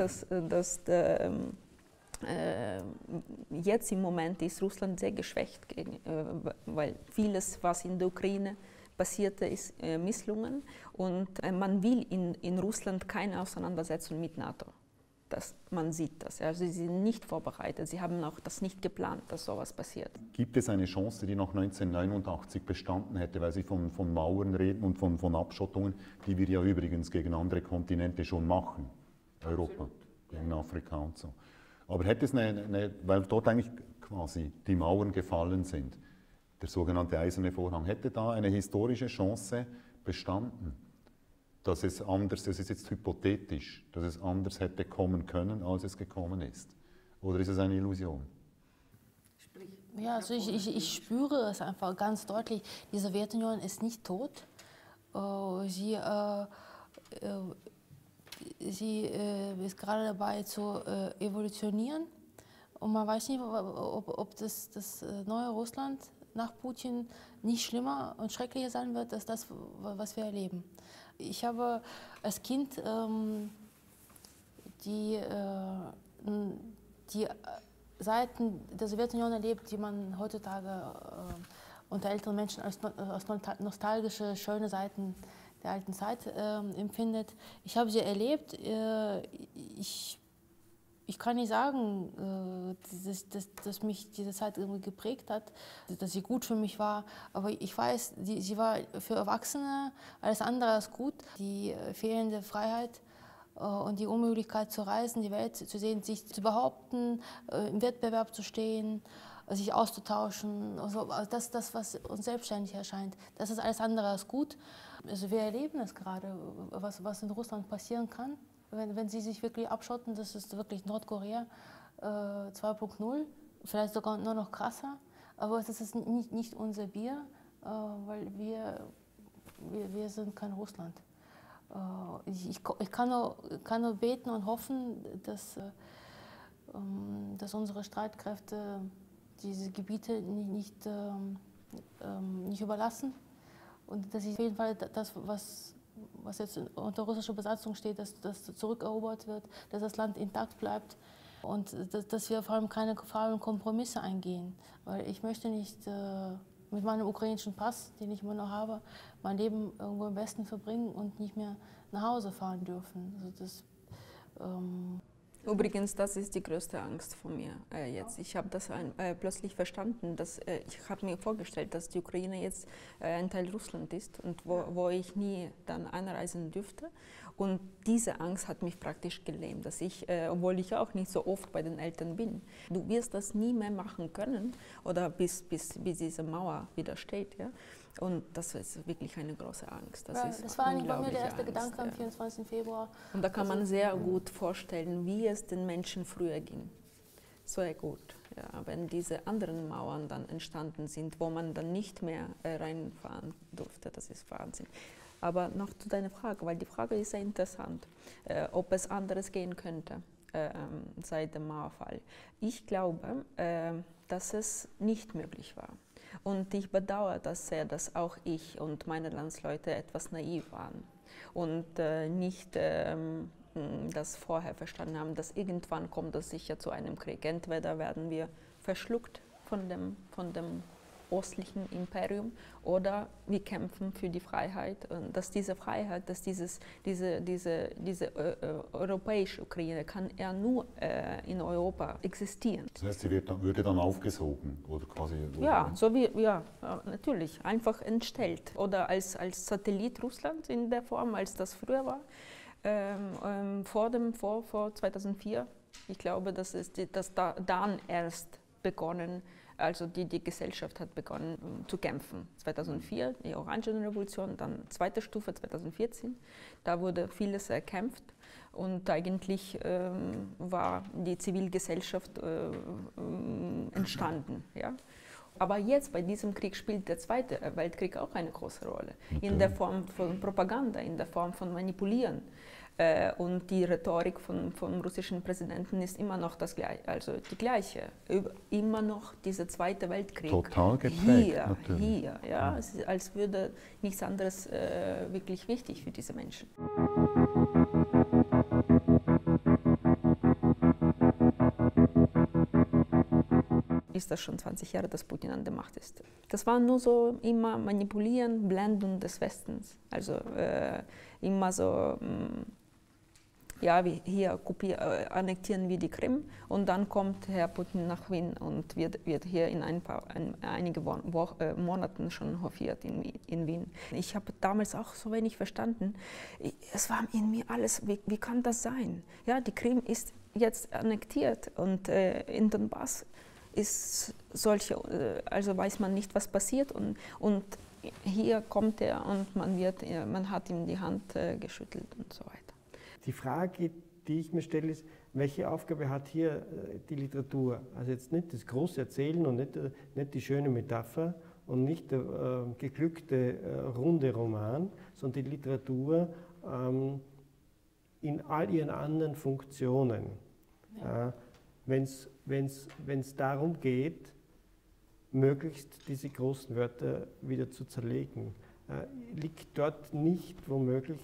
jetzt im Moment ist Russland sehr geschwächt, weil vieles, was in der Ukraine passierte, ist misslungen und man will in Russland keine Auseinandersetzung mit NATO. Man sieht das. Also sie sind nicht vorbereitet, sie haben auch das nicht geplant, dass sowas passiert. Gibt es eine Chance, die noch 1989 bestanden hätte, weil Sie von Mauern reden und von Abschottungen, die wir ja übrigens gegen andere Kontinente schon machen, Europa, gegen Afrika und so. Aber hätte es weil dort eigentlich quasi die Mauern gefallen sind, der sogenannte Eiserne Vorhang, hätte da eine historische Chance bestanden, dass es anders, das ist jetzt hypothetisch, dass es anders hätte kommen können, als es gekommen ist? Oder ist es eine Illusion? Ja, also ich spüre es einfach ganz deutlich, die Sowjetunion ist nicht tot. Sie ist gerade dabei zu evolutionieren. Und man weiß nicht, ob das neue Russland nach Putin nicht schlimmer und schrecklicher sein wird, als das, was wir erleben. Ich habe als Kind die Seiten der Sowjetunion erlebt, die man heutzutage unter älteren Menschen als nostalgische, schöne Seiten der alten Zeit empfindet. Ich habe sie erlebt. Ich kann nicht sagen, dass mich diese Zeit irgendwie geprägt hat, dass sie gut für mich war. Aber ich weiß, sie war für Erwachsene alles andere als gut. Die fehlende Freiheit und die Unmöglichkeit zu reisen, die Welt zu sehen, sich zu behaupten, im Wettbewerb zu stehen, sich auszutauschen. Also das, was uns selbstständig erscheint, das ist alles andere als gut. Also wir erleben es gerade, was in Russland passieren kann. Wenn sie sich wirklich abschotten, das ist wirklich Nordkorea 2.0, vielleicht sogar nur noch krasser. Aber es ist nicht unser Bier, weil wir sind kein Russland. Ich kann nur beten und hoffen, dass unsere Streitkräfte diese Gebiete nicht überlassen und dass auf jeden Fall das, was jetzt unter russischer Besatzung steht, dass das zurückerobert wird, dass das Land intakt bleibt und dass wir vor allem keine faulen Kompromisse eingehen. Weil ich möchte nicht mit meinem ukrainischen Pass, den ich immer noch habe, mein Leben irgendwo im Westen verbringen und nicht mehr nach Hause fahren dürfen. Also Übrigens, das ist die größte Angst von mir jetzt. Ich habe das plötzlich verstanden, ich habe mir vorgestellt, dass die Ukraine jetzt ein Teil Russland ist und wo ich nie dann einreisen dürfte. Und diese Angst hat mich praktisch gelähmt, dass ich, obwohl ich auch nicht so oft bei den Eltern bin, du wirst das nie mehr machen können oder bis diese Mauer wieder steht. Ja? Und das ist wirklich eine große Angst. Das war eigentlich bei mir der erste Gedanke am 24. Februar. Und da kann man sehr gut vorstellen, wie es den Menschen früher ging. Sehr gut, ja, wenn diese anderen Mauern dann entstanden sind, wo man dann nicht mehr reinfahren durfte. Das ist Wahnsinn. Aber noch zu deiner Frage, weil die Frage ist sehr interessant, ob es anderes gehen könnte seit dem Mauerfall. Ich glaube, dass es nicht möglich war. Und ich bedauere das sehr, dass auch ich und meine Landsleute etwas naiv waren und nicht das vorher verstanden haben, dass irgendwann kommt es sicher zu einem Krieg. Entweder werden wir verschluckt von dem östlichen Imperium oder wir kämpfen für die Freiheit. Und dass diese Freiheit, dass diese europäische Ukraine kann ja nur in Europa existieren. Das heißt, sie würde dann aufgesogen oder quasi? Ja, natürlich, einfach entstellt oder als Satellit Russlands in der Form, als das früher war, vor 2004. Ich glaube, dass dann erst begonnen. Also die Gesellschaft hat begonnen zu kämpfen. 2004, die Orangenrevolution, dann zweite Stufe 2014. Da wurde vieles erkämpft und eigentlich war die Zivilgesellschaft entstanden. Ja? Aber jetzt bei diesem Krieg spielt der Zweite Weltkrieg auch eine große Rolle. Okay. In der Form von Propaganda, in der Form von Manipulieren. Und die Rhetorik vom russischen Präsidenten ist immer noch die gleiche. Immer noch dieser Zweite Weltkrieg. Total geprägt. Hier, ja. Es ist, als würde nichts anderes wirklich wichtig für diese Menschen. Ist das schon 20 Jahre, dass Putin an der Macht ist. Das war nur so immer Manipulieren, Blenden des Westens. Also immer so, ja, wie hier annektieren wir die Krim und dann kommt Herr Putin nach Wien und wird hier in einige Monaten schon hofiert in Wien. Ich habe damals auch so wenig verstanden. Es war in mir alles, wie kann das sein? Ja, die Krim ist jetzt annektiert und in Donbass ist solche, also weiß man nicht, was passiert und hier kommt er und man hat ihm die Hand geschüttelt und so weiter. Die Frage, die ich mir stelle, ist, welche Aufgabe hat hier die Literatur? Also jetzt nicht das große Erzählen und nicht die schöne Metapher und nicht der geglückte runde Roman, sondern die Literatur in all ihren anderen Funktionen. Ja. Wenn es darum geht, möglichst diese großen Wörter wieder zu zerlegen, liegt dort nicht womöglich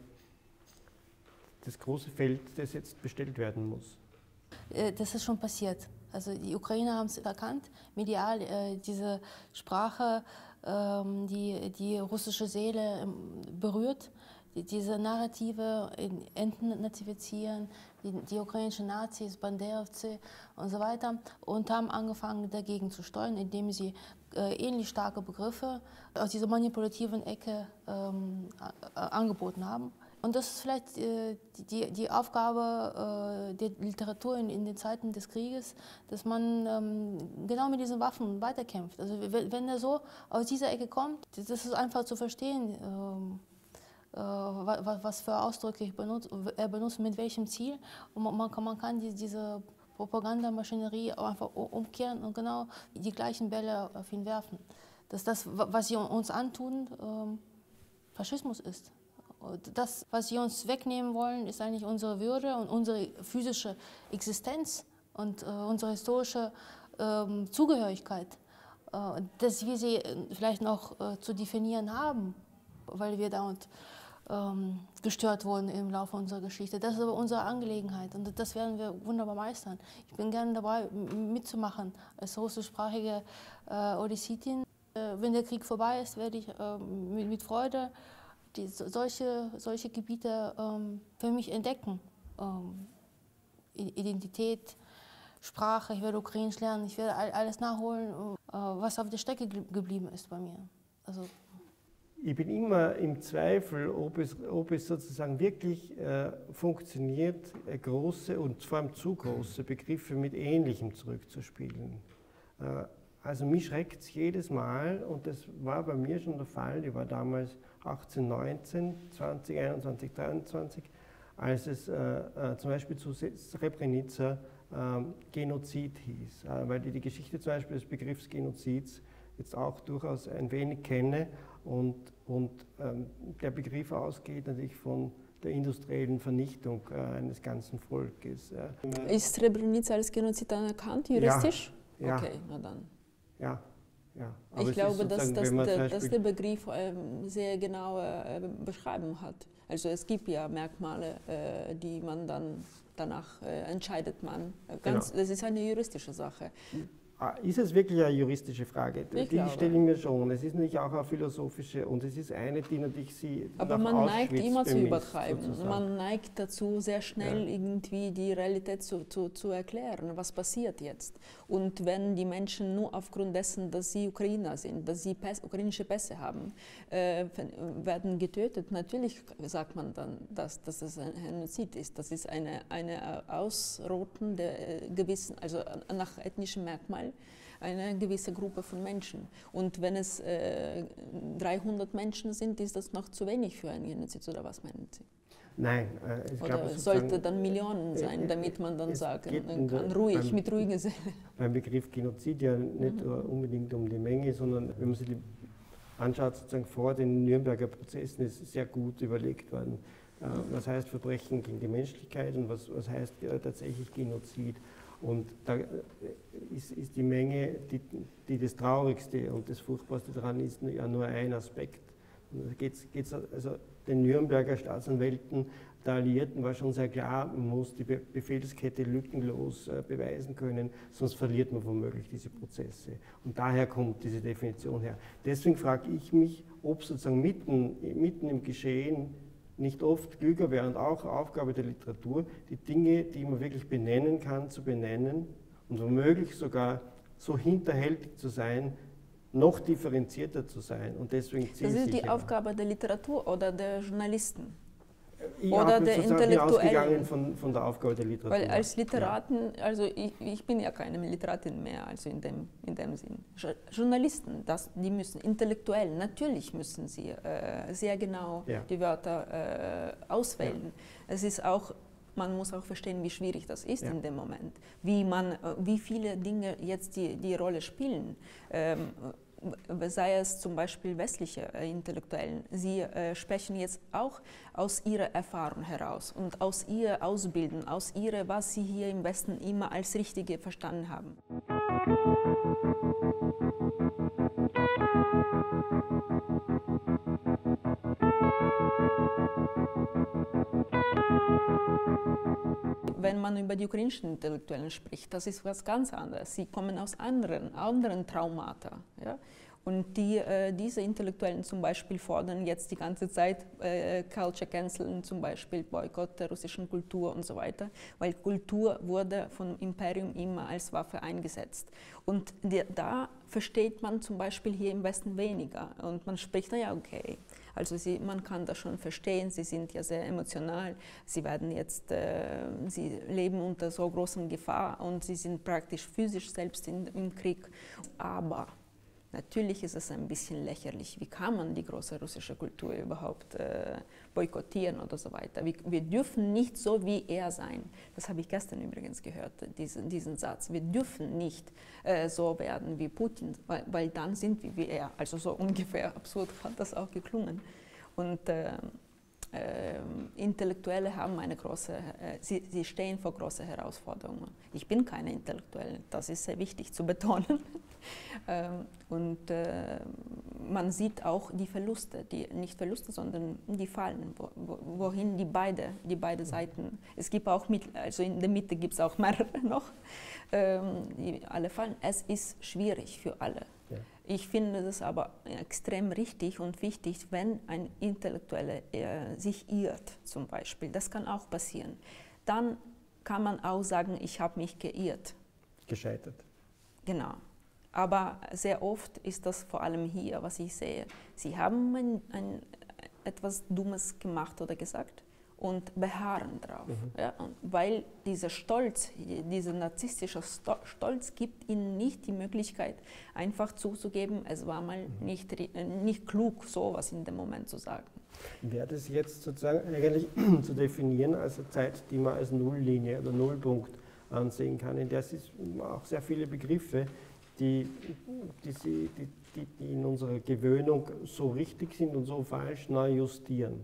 das große Feld, das jetzt bestellt werden muss? Das ist schon passiert. Also die Ukrainer haben es erkannt, medial, diese Sprache, die russische Seele berührt, diese Narrative entnazifizieren, die ukrainischen Nazis, Banderovцы und so weiter, und haben angefangen dagegen zu steuern, indem sie ähnlich starke Begriffe aus dieser manipulativen Ecke angeboten haben. Und das ist vielleicht die Aufgabe der Literatur in den Zeiten des Krieges, dass man genau mit diesen Waffen weiterkämpft. Also wenn er so aus dieser Ecke kommt, das ist einfach zu verstehen, was für Ausdrücke er benutzt, mit welchem Ziel. Und man kann diese Propagandamaschinerie einfach umkehren und genau die gleichen Bälle auf ihn werfen. Dass das, was sie uns antun, Faschismus ist. Das, was sie uns wegnehmen wollen, ist eigentlich unsere Würde und unsere physische Existenz und unsere historische Zugehörigkeit, dass wir sie vielleicht noch zu definieren haben, weil wir dauernd gestört wurden im Laufe unserer Geschichte. Das ist aber unsere Angelegenheit und das werden wir wunderbar meistern. Ich bin gerne dabei, mitzumachen als russischsprachige Odessietin. Wenn der Krieg vorbei ist, werde ich mit Freude solche Gebiete für mich entdecken. Identität, Sprache, ich werde Ukrainisch lernen, ich werde alles nachholen, was auf der Strecke geblieben ist bei mir. Also ich bin immer im Zweifel, ob es sozusagen wirklich funktioniert, große und vor allem zu große Begriffe mit Ähnlichem zurückzuspielen. Also mich schreckt es jedes Mal, und das war bei mir schon der Fall, ich war damals 18, 19, 20, 21, 23, als es zum Beispiel zu Srebrenica Genozid hieß, weil ich die Geschichte zum Beispiel des Begriffs Genozids jetzt auch durchaus ein wenig kenne und der Begriff ausgeht natürlich von der industriellen Vernichtung eines ganzen Volkes. Ist Srebrenica als Genozid anerkannt, juristisch? Ja. Okay, na dann. Ja. Aber ich glaube, dass der Begriff sehr genau beschreiben hat. Also es gibt ja Merkmale, die man dann danach entscheidet man. Genau. Das ist eine juristische Sache. Ist es wirklich eine juristische Frage? Die stelle ich mir schon. Es ist natürlich auch eine philosophische und es ist eine, die natürlich sie. Aber man neigt immer zu übertreiben. Sozusagen. Man neigt dazu, sehr schnell irgendwie die Realität zu erklären, was passiert jetzt. Und wenn die Menschen nur aufgrund dessen, dass sie Ukrainer sind, dass sie ukrainische Pässe haben, werden getötet, natürlich sagt man dann, dass das ein Genozid ist. Das ist eine Ausrotten der gewissen, also nach ethnischen Merkmalen, eine gewisse Gruppe von Menschen. Und wenn es 300 Menschen sind, ist das noch zu wenig für ein Genozid, oder was meinen Sie? Nein, ich glaube, es sollte dann Millionen sein, damit man dann sagen kann, ruhig, mit ruhiger Seele. Beim Begriff Genozid ja nicht unbedingt um die Menge, sondern wenn man sich die anschaut, sozusagen vor den Nürnberger Prozessen ist sehr gut überlegt worden, was heißt Verbrechen gegen die Menschlichkeit und was heißt tatsächlich Genozid. Und da ist die Menge, die das Traurigste und das Furchtbarste daran ist, ja nur ein Aspekt. Und da geht's also den Nürnberger Staatsanwälten der Alliierten war schon sehr klar, man muss die Befehlskette lückenlos beweisen können, sonst verliert man womöglich diese Prozesse. Und daher kommt diese Definition her. Deswegen frage ich mich, ob sozusagen mitten im Geschehen nicht oft klüger wäre und auch Aufgabe der Literatur, die Dinge, die man wirklich benennen kann, zu benennen und womöglich sogar so hinterhältig zu sein, noch differenzierter zu sein und deswegen zielsicherer. Das ist die Aufgabe der Literatur oder der Journalisten? Oder der Intellektuellen. Ausgegangen von der Aufgabe der Literatur. Weil als Literaten, also ich bin ja keine Literatin mehr, also in dem Sinn. Journalisten, die müssen intellektuell, natürlich müssen sie sehr genau die Wörter auswählen. Es ist auch, man muss auch verstehen, wie schwierig das ist in dem Moment, wie viele Dinge jetzt die Rolle spielen. Sei es zum Beispiel westliche Intellektuellen, sie sprechen jetzt auch aus ihrer Erfahrung heraus und aus ihr Ausbilden, aus ihrer, was sie hier im Westen immer als Richtige verstanden haben. Wenn man über die ukrainischen Intellektuellen spricht, das ist was ganz anderes. Sie kommen aus anderen Traumata. Ja? Und diese Intellektuellen zum Beispiel fordern jetzt die ganze Zeit Culture Canceling, zum Beispiel Boykott der russischen Kultur und so weiter, weil Kultur wurde vom Imperium immer als Waffe eingesetzt. Und da versteht man zum Beispiel hier im Westen weniger. Und man spricht, naja, okay. Also man kann das schon verstehen, sie sind ja sehr emotional, sie leben unter so großer Gefahr und sie sind praktisch physisch selbst im Krieg. Aber natürlich ist es ein bisschen lächerlich, wie kann man die große russische Kultur überhaupt boykottieren oder so weiter. Wir dürfen nicht so wie er sein. Das habe ich gestern übrigens gehört, diesen Satz. Wir dürfen nicht so werden wie Putin, weil dann sind wir wie er. Also so ungefähr absurd hat das auch geklungen. Und Intellektuelle haben sie stehen vor großen Herausforderungen. Ich bin keine Intellektuelle, das ist sehr wichtig zu betonen. Und man sieht auch die Verluste, nicht Verluste, sondern die Fallen, wohin die beide Seiten, es gibt auch, also in der Mitte gibt es auch mehrere noch, die alle fallen. Es ist schwierig für alle. Ja. Ich finde es aber extrem richtig und wichtig, wenn ein Intellektueller sich irrt zum Beispiel, das kann auch passieren, dann kann man auch sagen, ich habe mich geirrt. Gescheitert. Genau. Aber sehr oft ist das vor allem hier, was ich sehe. Sie haben etwas Dummes gemacht oder gesagt und beharren drauf. Ja? Und weil dieser Stolz, dieser narzisstische Stolz gibt ihnen nicht die Möglichkeit, einfach zuzugeben, es war mal nicht klug, sowas in dem Moment zu sagen. Wäre das jetzt sozusagen eigentlich zu definieren als eine Zeit, die man als Nulllinie oder Nullpunkt ansehen kann, in der es auch sehr viele Begriffe, die in unserer Gewöhnung so richtig sind und so falsch neu justieren.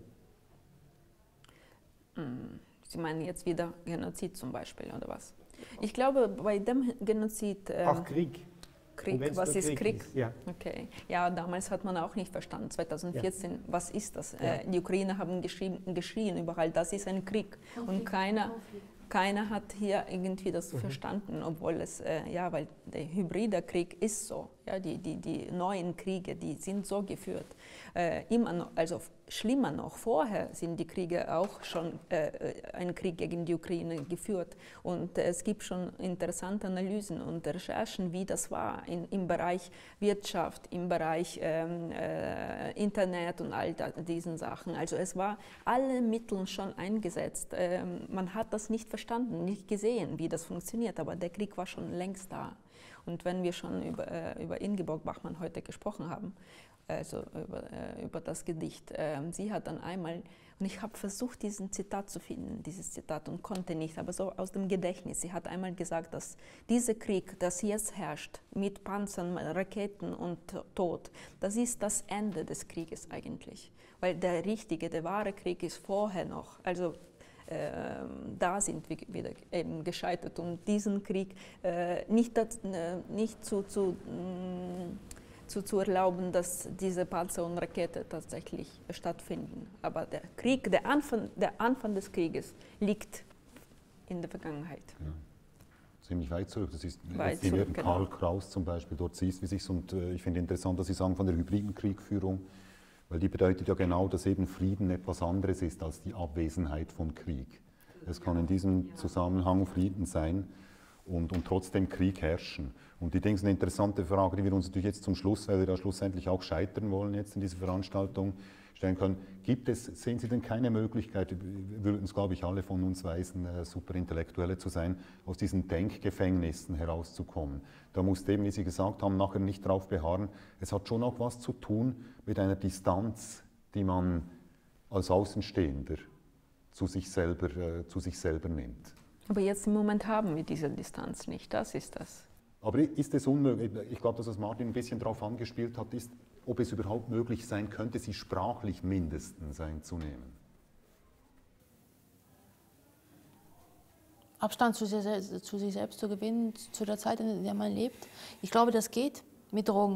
Sie meinen jetzt wieder Genozid zum Beispiel, oder was? Ich glaube, bei dem Genozid... auch Krieg. Was ist Krieg? Ja. Okay. Ja, damals hat man auch nicht verstanden, 2014, was ist das? Ja. Die Ukrainer haben geschrien überall, das ist ein Krieg. Und keiner hat hier irgendwie das verstanden, obwohl weil der hybride Krieg ist so. Ja, die neuen Kriege, die sind so geführt. Immer noch, also schlimmer noch, vorher sind die Kriege auch schon ein Krieg gegen die Ukraine geführt. Und es gibt schon interessante Analysen und Recherchen, wie das war im Bereich Wirtschaft, im Bereich Internet und all diesen Sachen. Also es war alle Mittel schon eingesetzt. Man hat das nicht verstanden, nicht gesehen, wie das funktioniert, aber der Krieg war schon längst da. Und wenn wir schon über Ingeborg Bachmann heute gesprochen haben, also über das Gedicht, sie hat dann einmal, und ich habe versucht, diesen Zitat zu finden, dieses Zitat, und konnte nicht, aber so aus dem Gedächtnis, sie hat einmal gesagt, dass dieser Krieg, das jetzt herrscht, mit Panzern, Raketen und Tod, das ist das Ende des Krieges eigentlich. Weil der wahre Krieg ist vorher noch, also da sind wir wieder eben gescheitert, um diesen Krieg nicht zu erlauben, dass diese Panzer und Raketen tatsächlich stattfinden. Aber der Krieg, der Anfang des Krieges liegt in der Vergangenheit. Ja. Ziemlich weit zurück. Das ist wie Karl Kraus zum Beispiel. Dort siehst du, wie sich, und ich finde interessant, dass Sie sagen von der hybriden Kriegführung, weil die bedeutet ja genau, dass eben Frieden etwas anderes ist als die Abwesenheit von Krieg. Es kann in diesem Zusammenhang Frieden sein. und trotzdem Krieg herrschen. Und ich denke, es ist eine interessante Frage, die wir uns natürlich jetzt zum Schluss, weil wir da schlussendlich auch scheitern wollen jetzt in dieser Veranstaltung, stellen können. Sehen Sie denn keine Möglichkeit, wir würden es, glaube ich, alle von uns weisen, Superintellektuelle zu sein, aus diesen Denkgefängnissen herauszukommen? Da muss eben, wie Sie gesagt haben, nachher nicht darauf beharren. Es hat schon auch was zu tun mit einer Distanz, die man als Außenstehender zu sich selber nimmt. Aber jetzt im Moment haben wir diese Distanz nicht, das ist das. Aber ist es unmöglich, ich glaube, dass was Martin ein bisschen darauf angespielt hat, ist, ob es überhaupt möglich sein könnte, sie sprachlich mindestens einzunehmen. Abstand zu sich selbst zu gewinnen, zu der Zeit, in der man lebt. Ich glaube, das geht mit Drogen.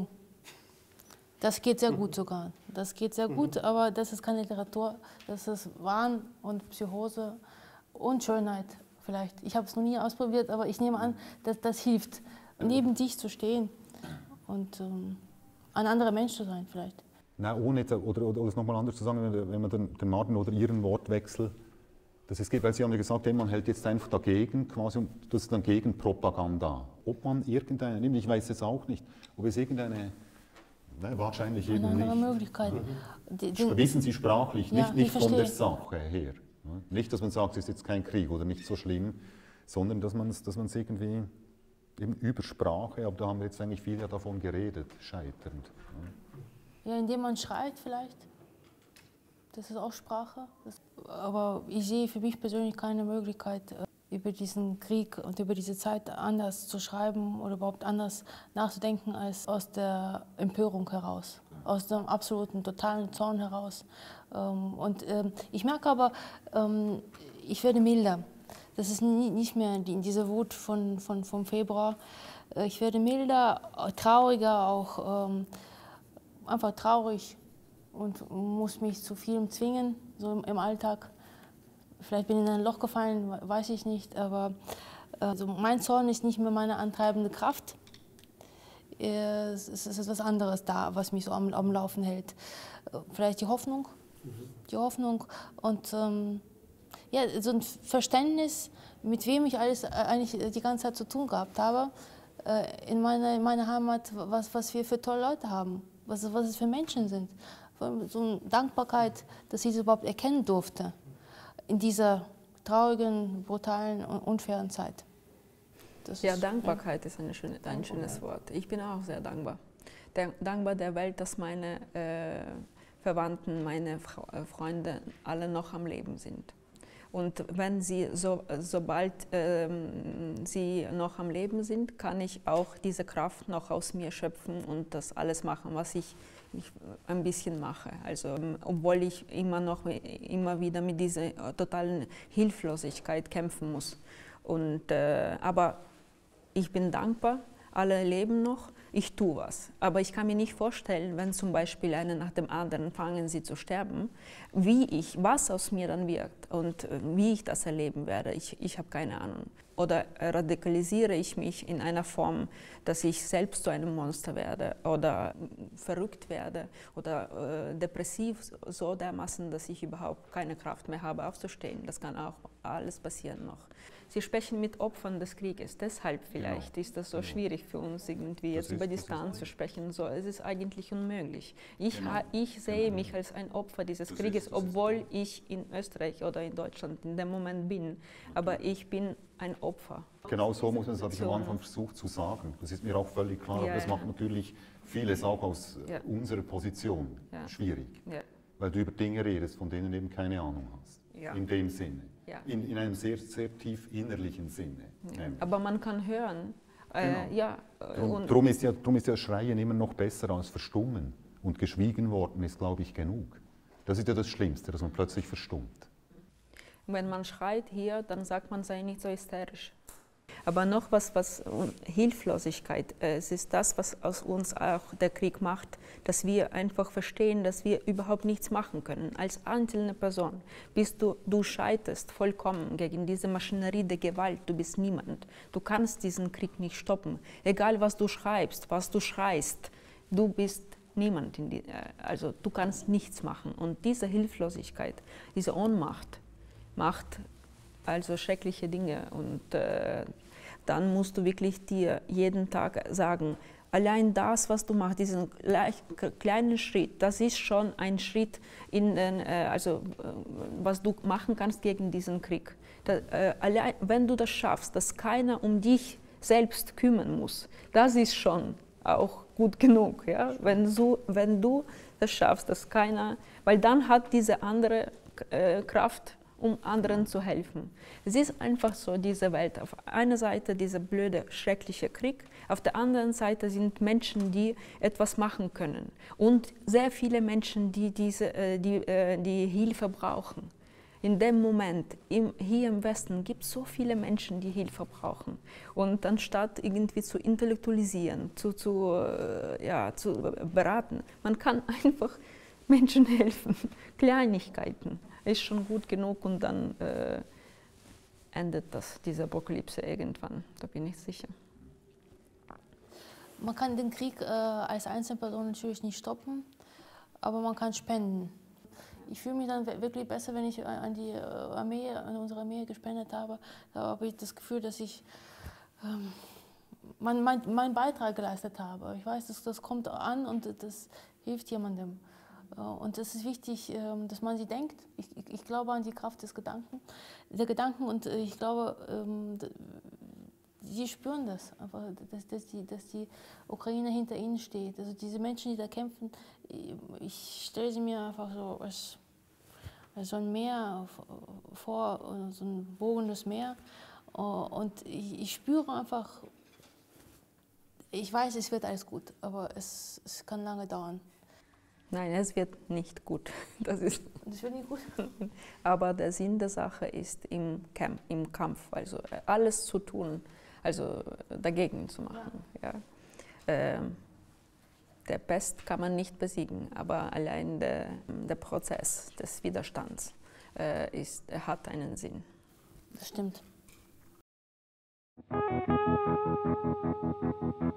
Das geht sehr gut sogar. Das geht sehr gut, aber das ist keine Literatur. Das ist Wahn und Psychose und Schönheit vielleicht. Ich habe es noch nie ausprobiert, aber ich nehme an, dass das hilft, neben dich zu stehen und ein anderer Mensch zu sein vielleicht. Na, ohne, oder es nochmal anders zu sagen, wenn man den Martin oder Ihren Wortwechsel, dass es geht, weil Sie haben ja gesagt, man hält jetzt einfach dagegen, quasi, das ist dann Gegenpropaganda. Ob man irgendeine, ich weiß es auch nicht, ob es irgendeine, wahrscheinlich eben eine andere nicht. Möglichkeit. Wissen Sie sprachlich, ja, nicht von der Sache her. Nicht, dass man sagt, es ist jetzt kein Krieg oder nicht so schlimm, sondern dass man es irgendwie eben über Sprache, aber da haben wir jetzt eigentlich viel ja davon geredet, scheiternd. Ja, indem man schreit vielleicht. Das ist auch Sprache. Aber ich sehe für mich persönlich keine Möglichkeit, über diesen Krieg und über diese Zeit anders zu schreiben oder überhaupt anders nachzudenken als aus der Empörung heraus, aus dem absoluten, totalen Zorn heraus. Und ich merke aber, ich werde milder. Das ist nicht mehr diese Wut vom Februar. Ich werde milder, trauriger, auch einfach traurig und muss mich zu vielem zwingen, so im Alltag. Vielleicht bin ich in ein Loch gefallen, weiß ich nicht, aber also mein Zorn ist nicht mehr meine antreibende Kraft. Es ist etwas anderes da, was mich so am Laufen hält. Vielleicht die Hoffnung und ja, so ein Verständnis, mit wem ich alles eigentlich die ganze Zeit zu tun gehabt habe, in meiner Heimat, was wir für tolle Leute haben, was es für Menschen sind. So eine Dankbarkeit, dass ich es überhaupt erkennen durfte in dieser traurigen, brutalen und unfairen Zeit. Ja, Dankbarkeit ist ein schönes Wort. Ich bin auch sehr dankbar. Dankbar der Welt, dass meine Verwandten, meine Freunde alle noch am Leben sind. Und wenn sie sobald sie noch am Leben sind, kann ich auch diese Kraft noch aus mir schöpfen und das alles machen, was ich ein bisschen mache. Also, obwohl ich immer wieder mit dieser totalen Hilflosigkeit kämpfen muss. Aber ich bin dankbar, alle leben noch, ich tue was. Aber ich kann mir nicht vorstellen, wenn zum Beispiel einer nach dem anderen fangen sie zu sterben, was aus mir dann wirkt und wie ich das erleben werde, ich habe keine Ahnung. Oder radikalisiere ich mich in einer Form, dass ich selbst zu einem Monster werde oder verrückt werde oder depressiv so dermaßen, dass ich überhaupt keine Kraft mehr habe aufzustehen. Das kann auch alles passieren noch. Sie sprechen mit Opfern des Krieges, deshalb vielleicht ist das so schwierig für uns irgendwie jetzt über Distanz zu sprechen. So, es ist eigentlich unmöglich. Ich sehe mich als ein Opfer dieses Krieges, obwohl ich in Österreich oder in Deutschland in dem Moment bin. Aber ich bin ein Opfer. Genau so muss man es, habe ich am Anfang versucht zu sagen. Das ist mir auch völlig klar. Aber das macht natürlich vieles auch aus unserer Position schwierig. Ja. Weil du über Dinge redest, von denen du eben keine Ahnung hast. Ja. In dem Sinne. Ja. In einem sehr, sehr tief innerlichen Sinne. Ja. Aber man kann hören. Genau. Drum ist ja Schreien immer noch besser als Verstummen. Und geschwiegen worden ist, glaube ich, genug. Das ist ja das Schlimmste, dass man plötzlich verstummt. Wenn man schreit hier, dann sagt man, sei nicht so hysterisch. Aber noch was Hilflosigkeit, es ist das, was aus uns auch der Krieg macht, dass wir einfach verstehen, dass wir überhaupt nichts machen können. Als einzelne Person du scheiterst vollkommen gegen diese Maschinerie der Gewalt, du bist niemand. Du kannst diesen Krieg nicht stoppen. Egal was du schreibst, was du schreist, du bist niemand. Also du kannst nichts machen. Und diese Hilflosigkeit, diese Ohnmacht macht also schreckliche Dinge und dann musst du wirklich dir jeden Tag sagen, allein das, was du machst, diesen kleinen Schritt, das ist schon ein Schritt in den, was du machen kannst gegen diesen Krieg. Allein, wenn du das schaffst, dass keiner um dich selbst kümmern muss, das ist schon auch gut genug. Ja? Wenn du das schaffst, dass keiner, weil dann hat diese andere Kraft, um anderen zu helfen. Es ist einfach so, diese Welt. Auf einer Seite dieser blöde, schreckliche Krieg, auf der anderen Seite sind Menschen, die etwas machen können. Und sehr viele Menschen, die Hilfe brauchen. In dem Moment, hier im Westen, gibt es so viele Menschen, die Hilfe brauchen. Und anstatt irgendwie zu intellektualisieren, zu beraten, man kann einfach Menschen helfen. Kleinigkeiten ist schon gut genug und dann endet diese Apokalypse irgendwann, da bin ich sicher. Man kann den Krieg als Einzelperson natürlich nicht stoppen, aber man kann spenden. Ich fühle mich dann wirklich besser, wenn ich an unsere Armee gespendet habe. Da habe ich das Gefühl, dass ich meinen Beitrag geleistet habe. Ich weiß, das kommt an und das hilft jemandem. Und es ist wichtig, dass man sie denkt. Ich glaube an die Kraft der Gedanken und ich glaube, sie spüren das, einfach, dass die Ukraine hinter ihnen steht. Also diese Menschen, die da kämpfen, ich stelle sie mir einfach so als so ein Meer vor, so ein wogendes Meer. Und ich spüre einfach, ich weiß, es wird alles gut, aber es kann lange dauern. Nein, es wird nicht gut. Das wird nicht gut. Aber der Sinn der Sache ist im Kampf, also alles zu tun, also dagegen zu machen. Ja. Der Pest kann man nicht besiegen, aber allein der Prozess des Widerstands hat einen Sinn. Das stimmt.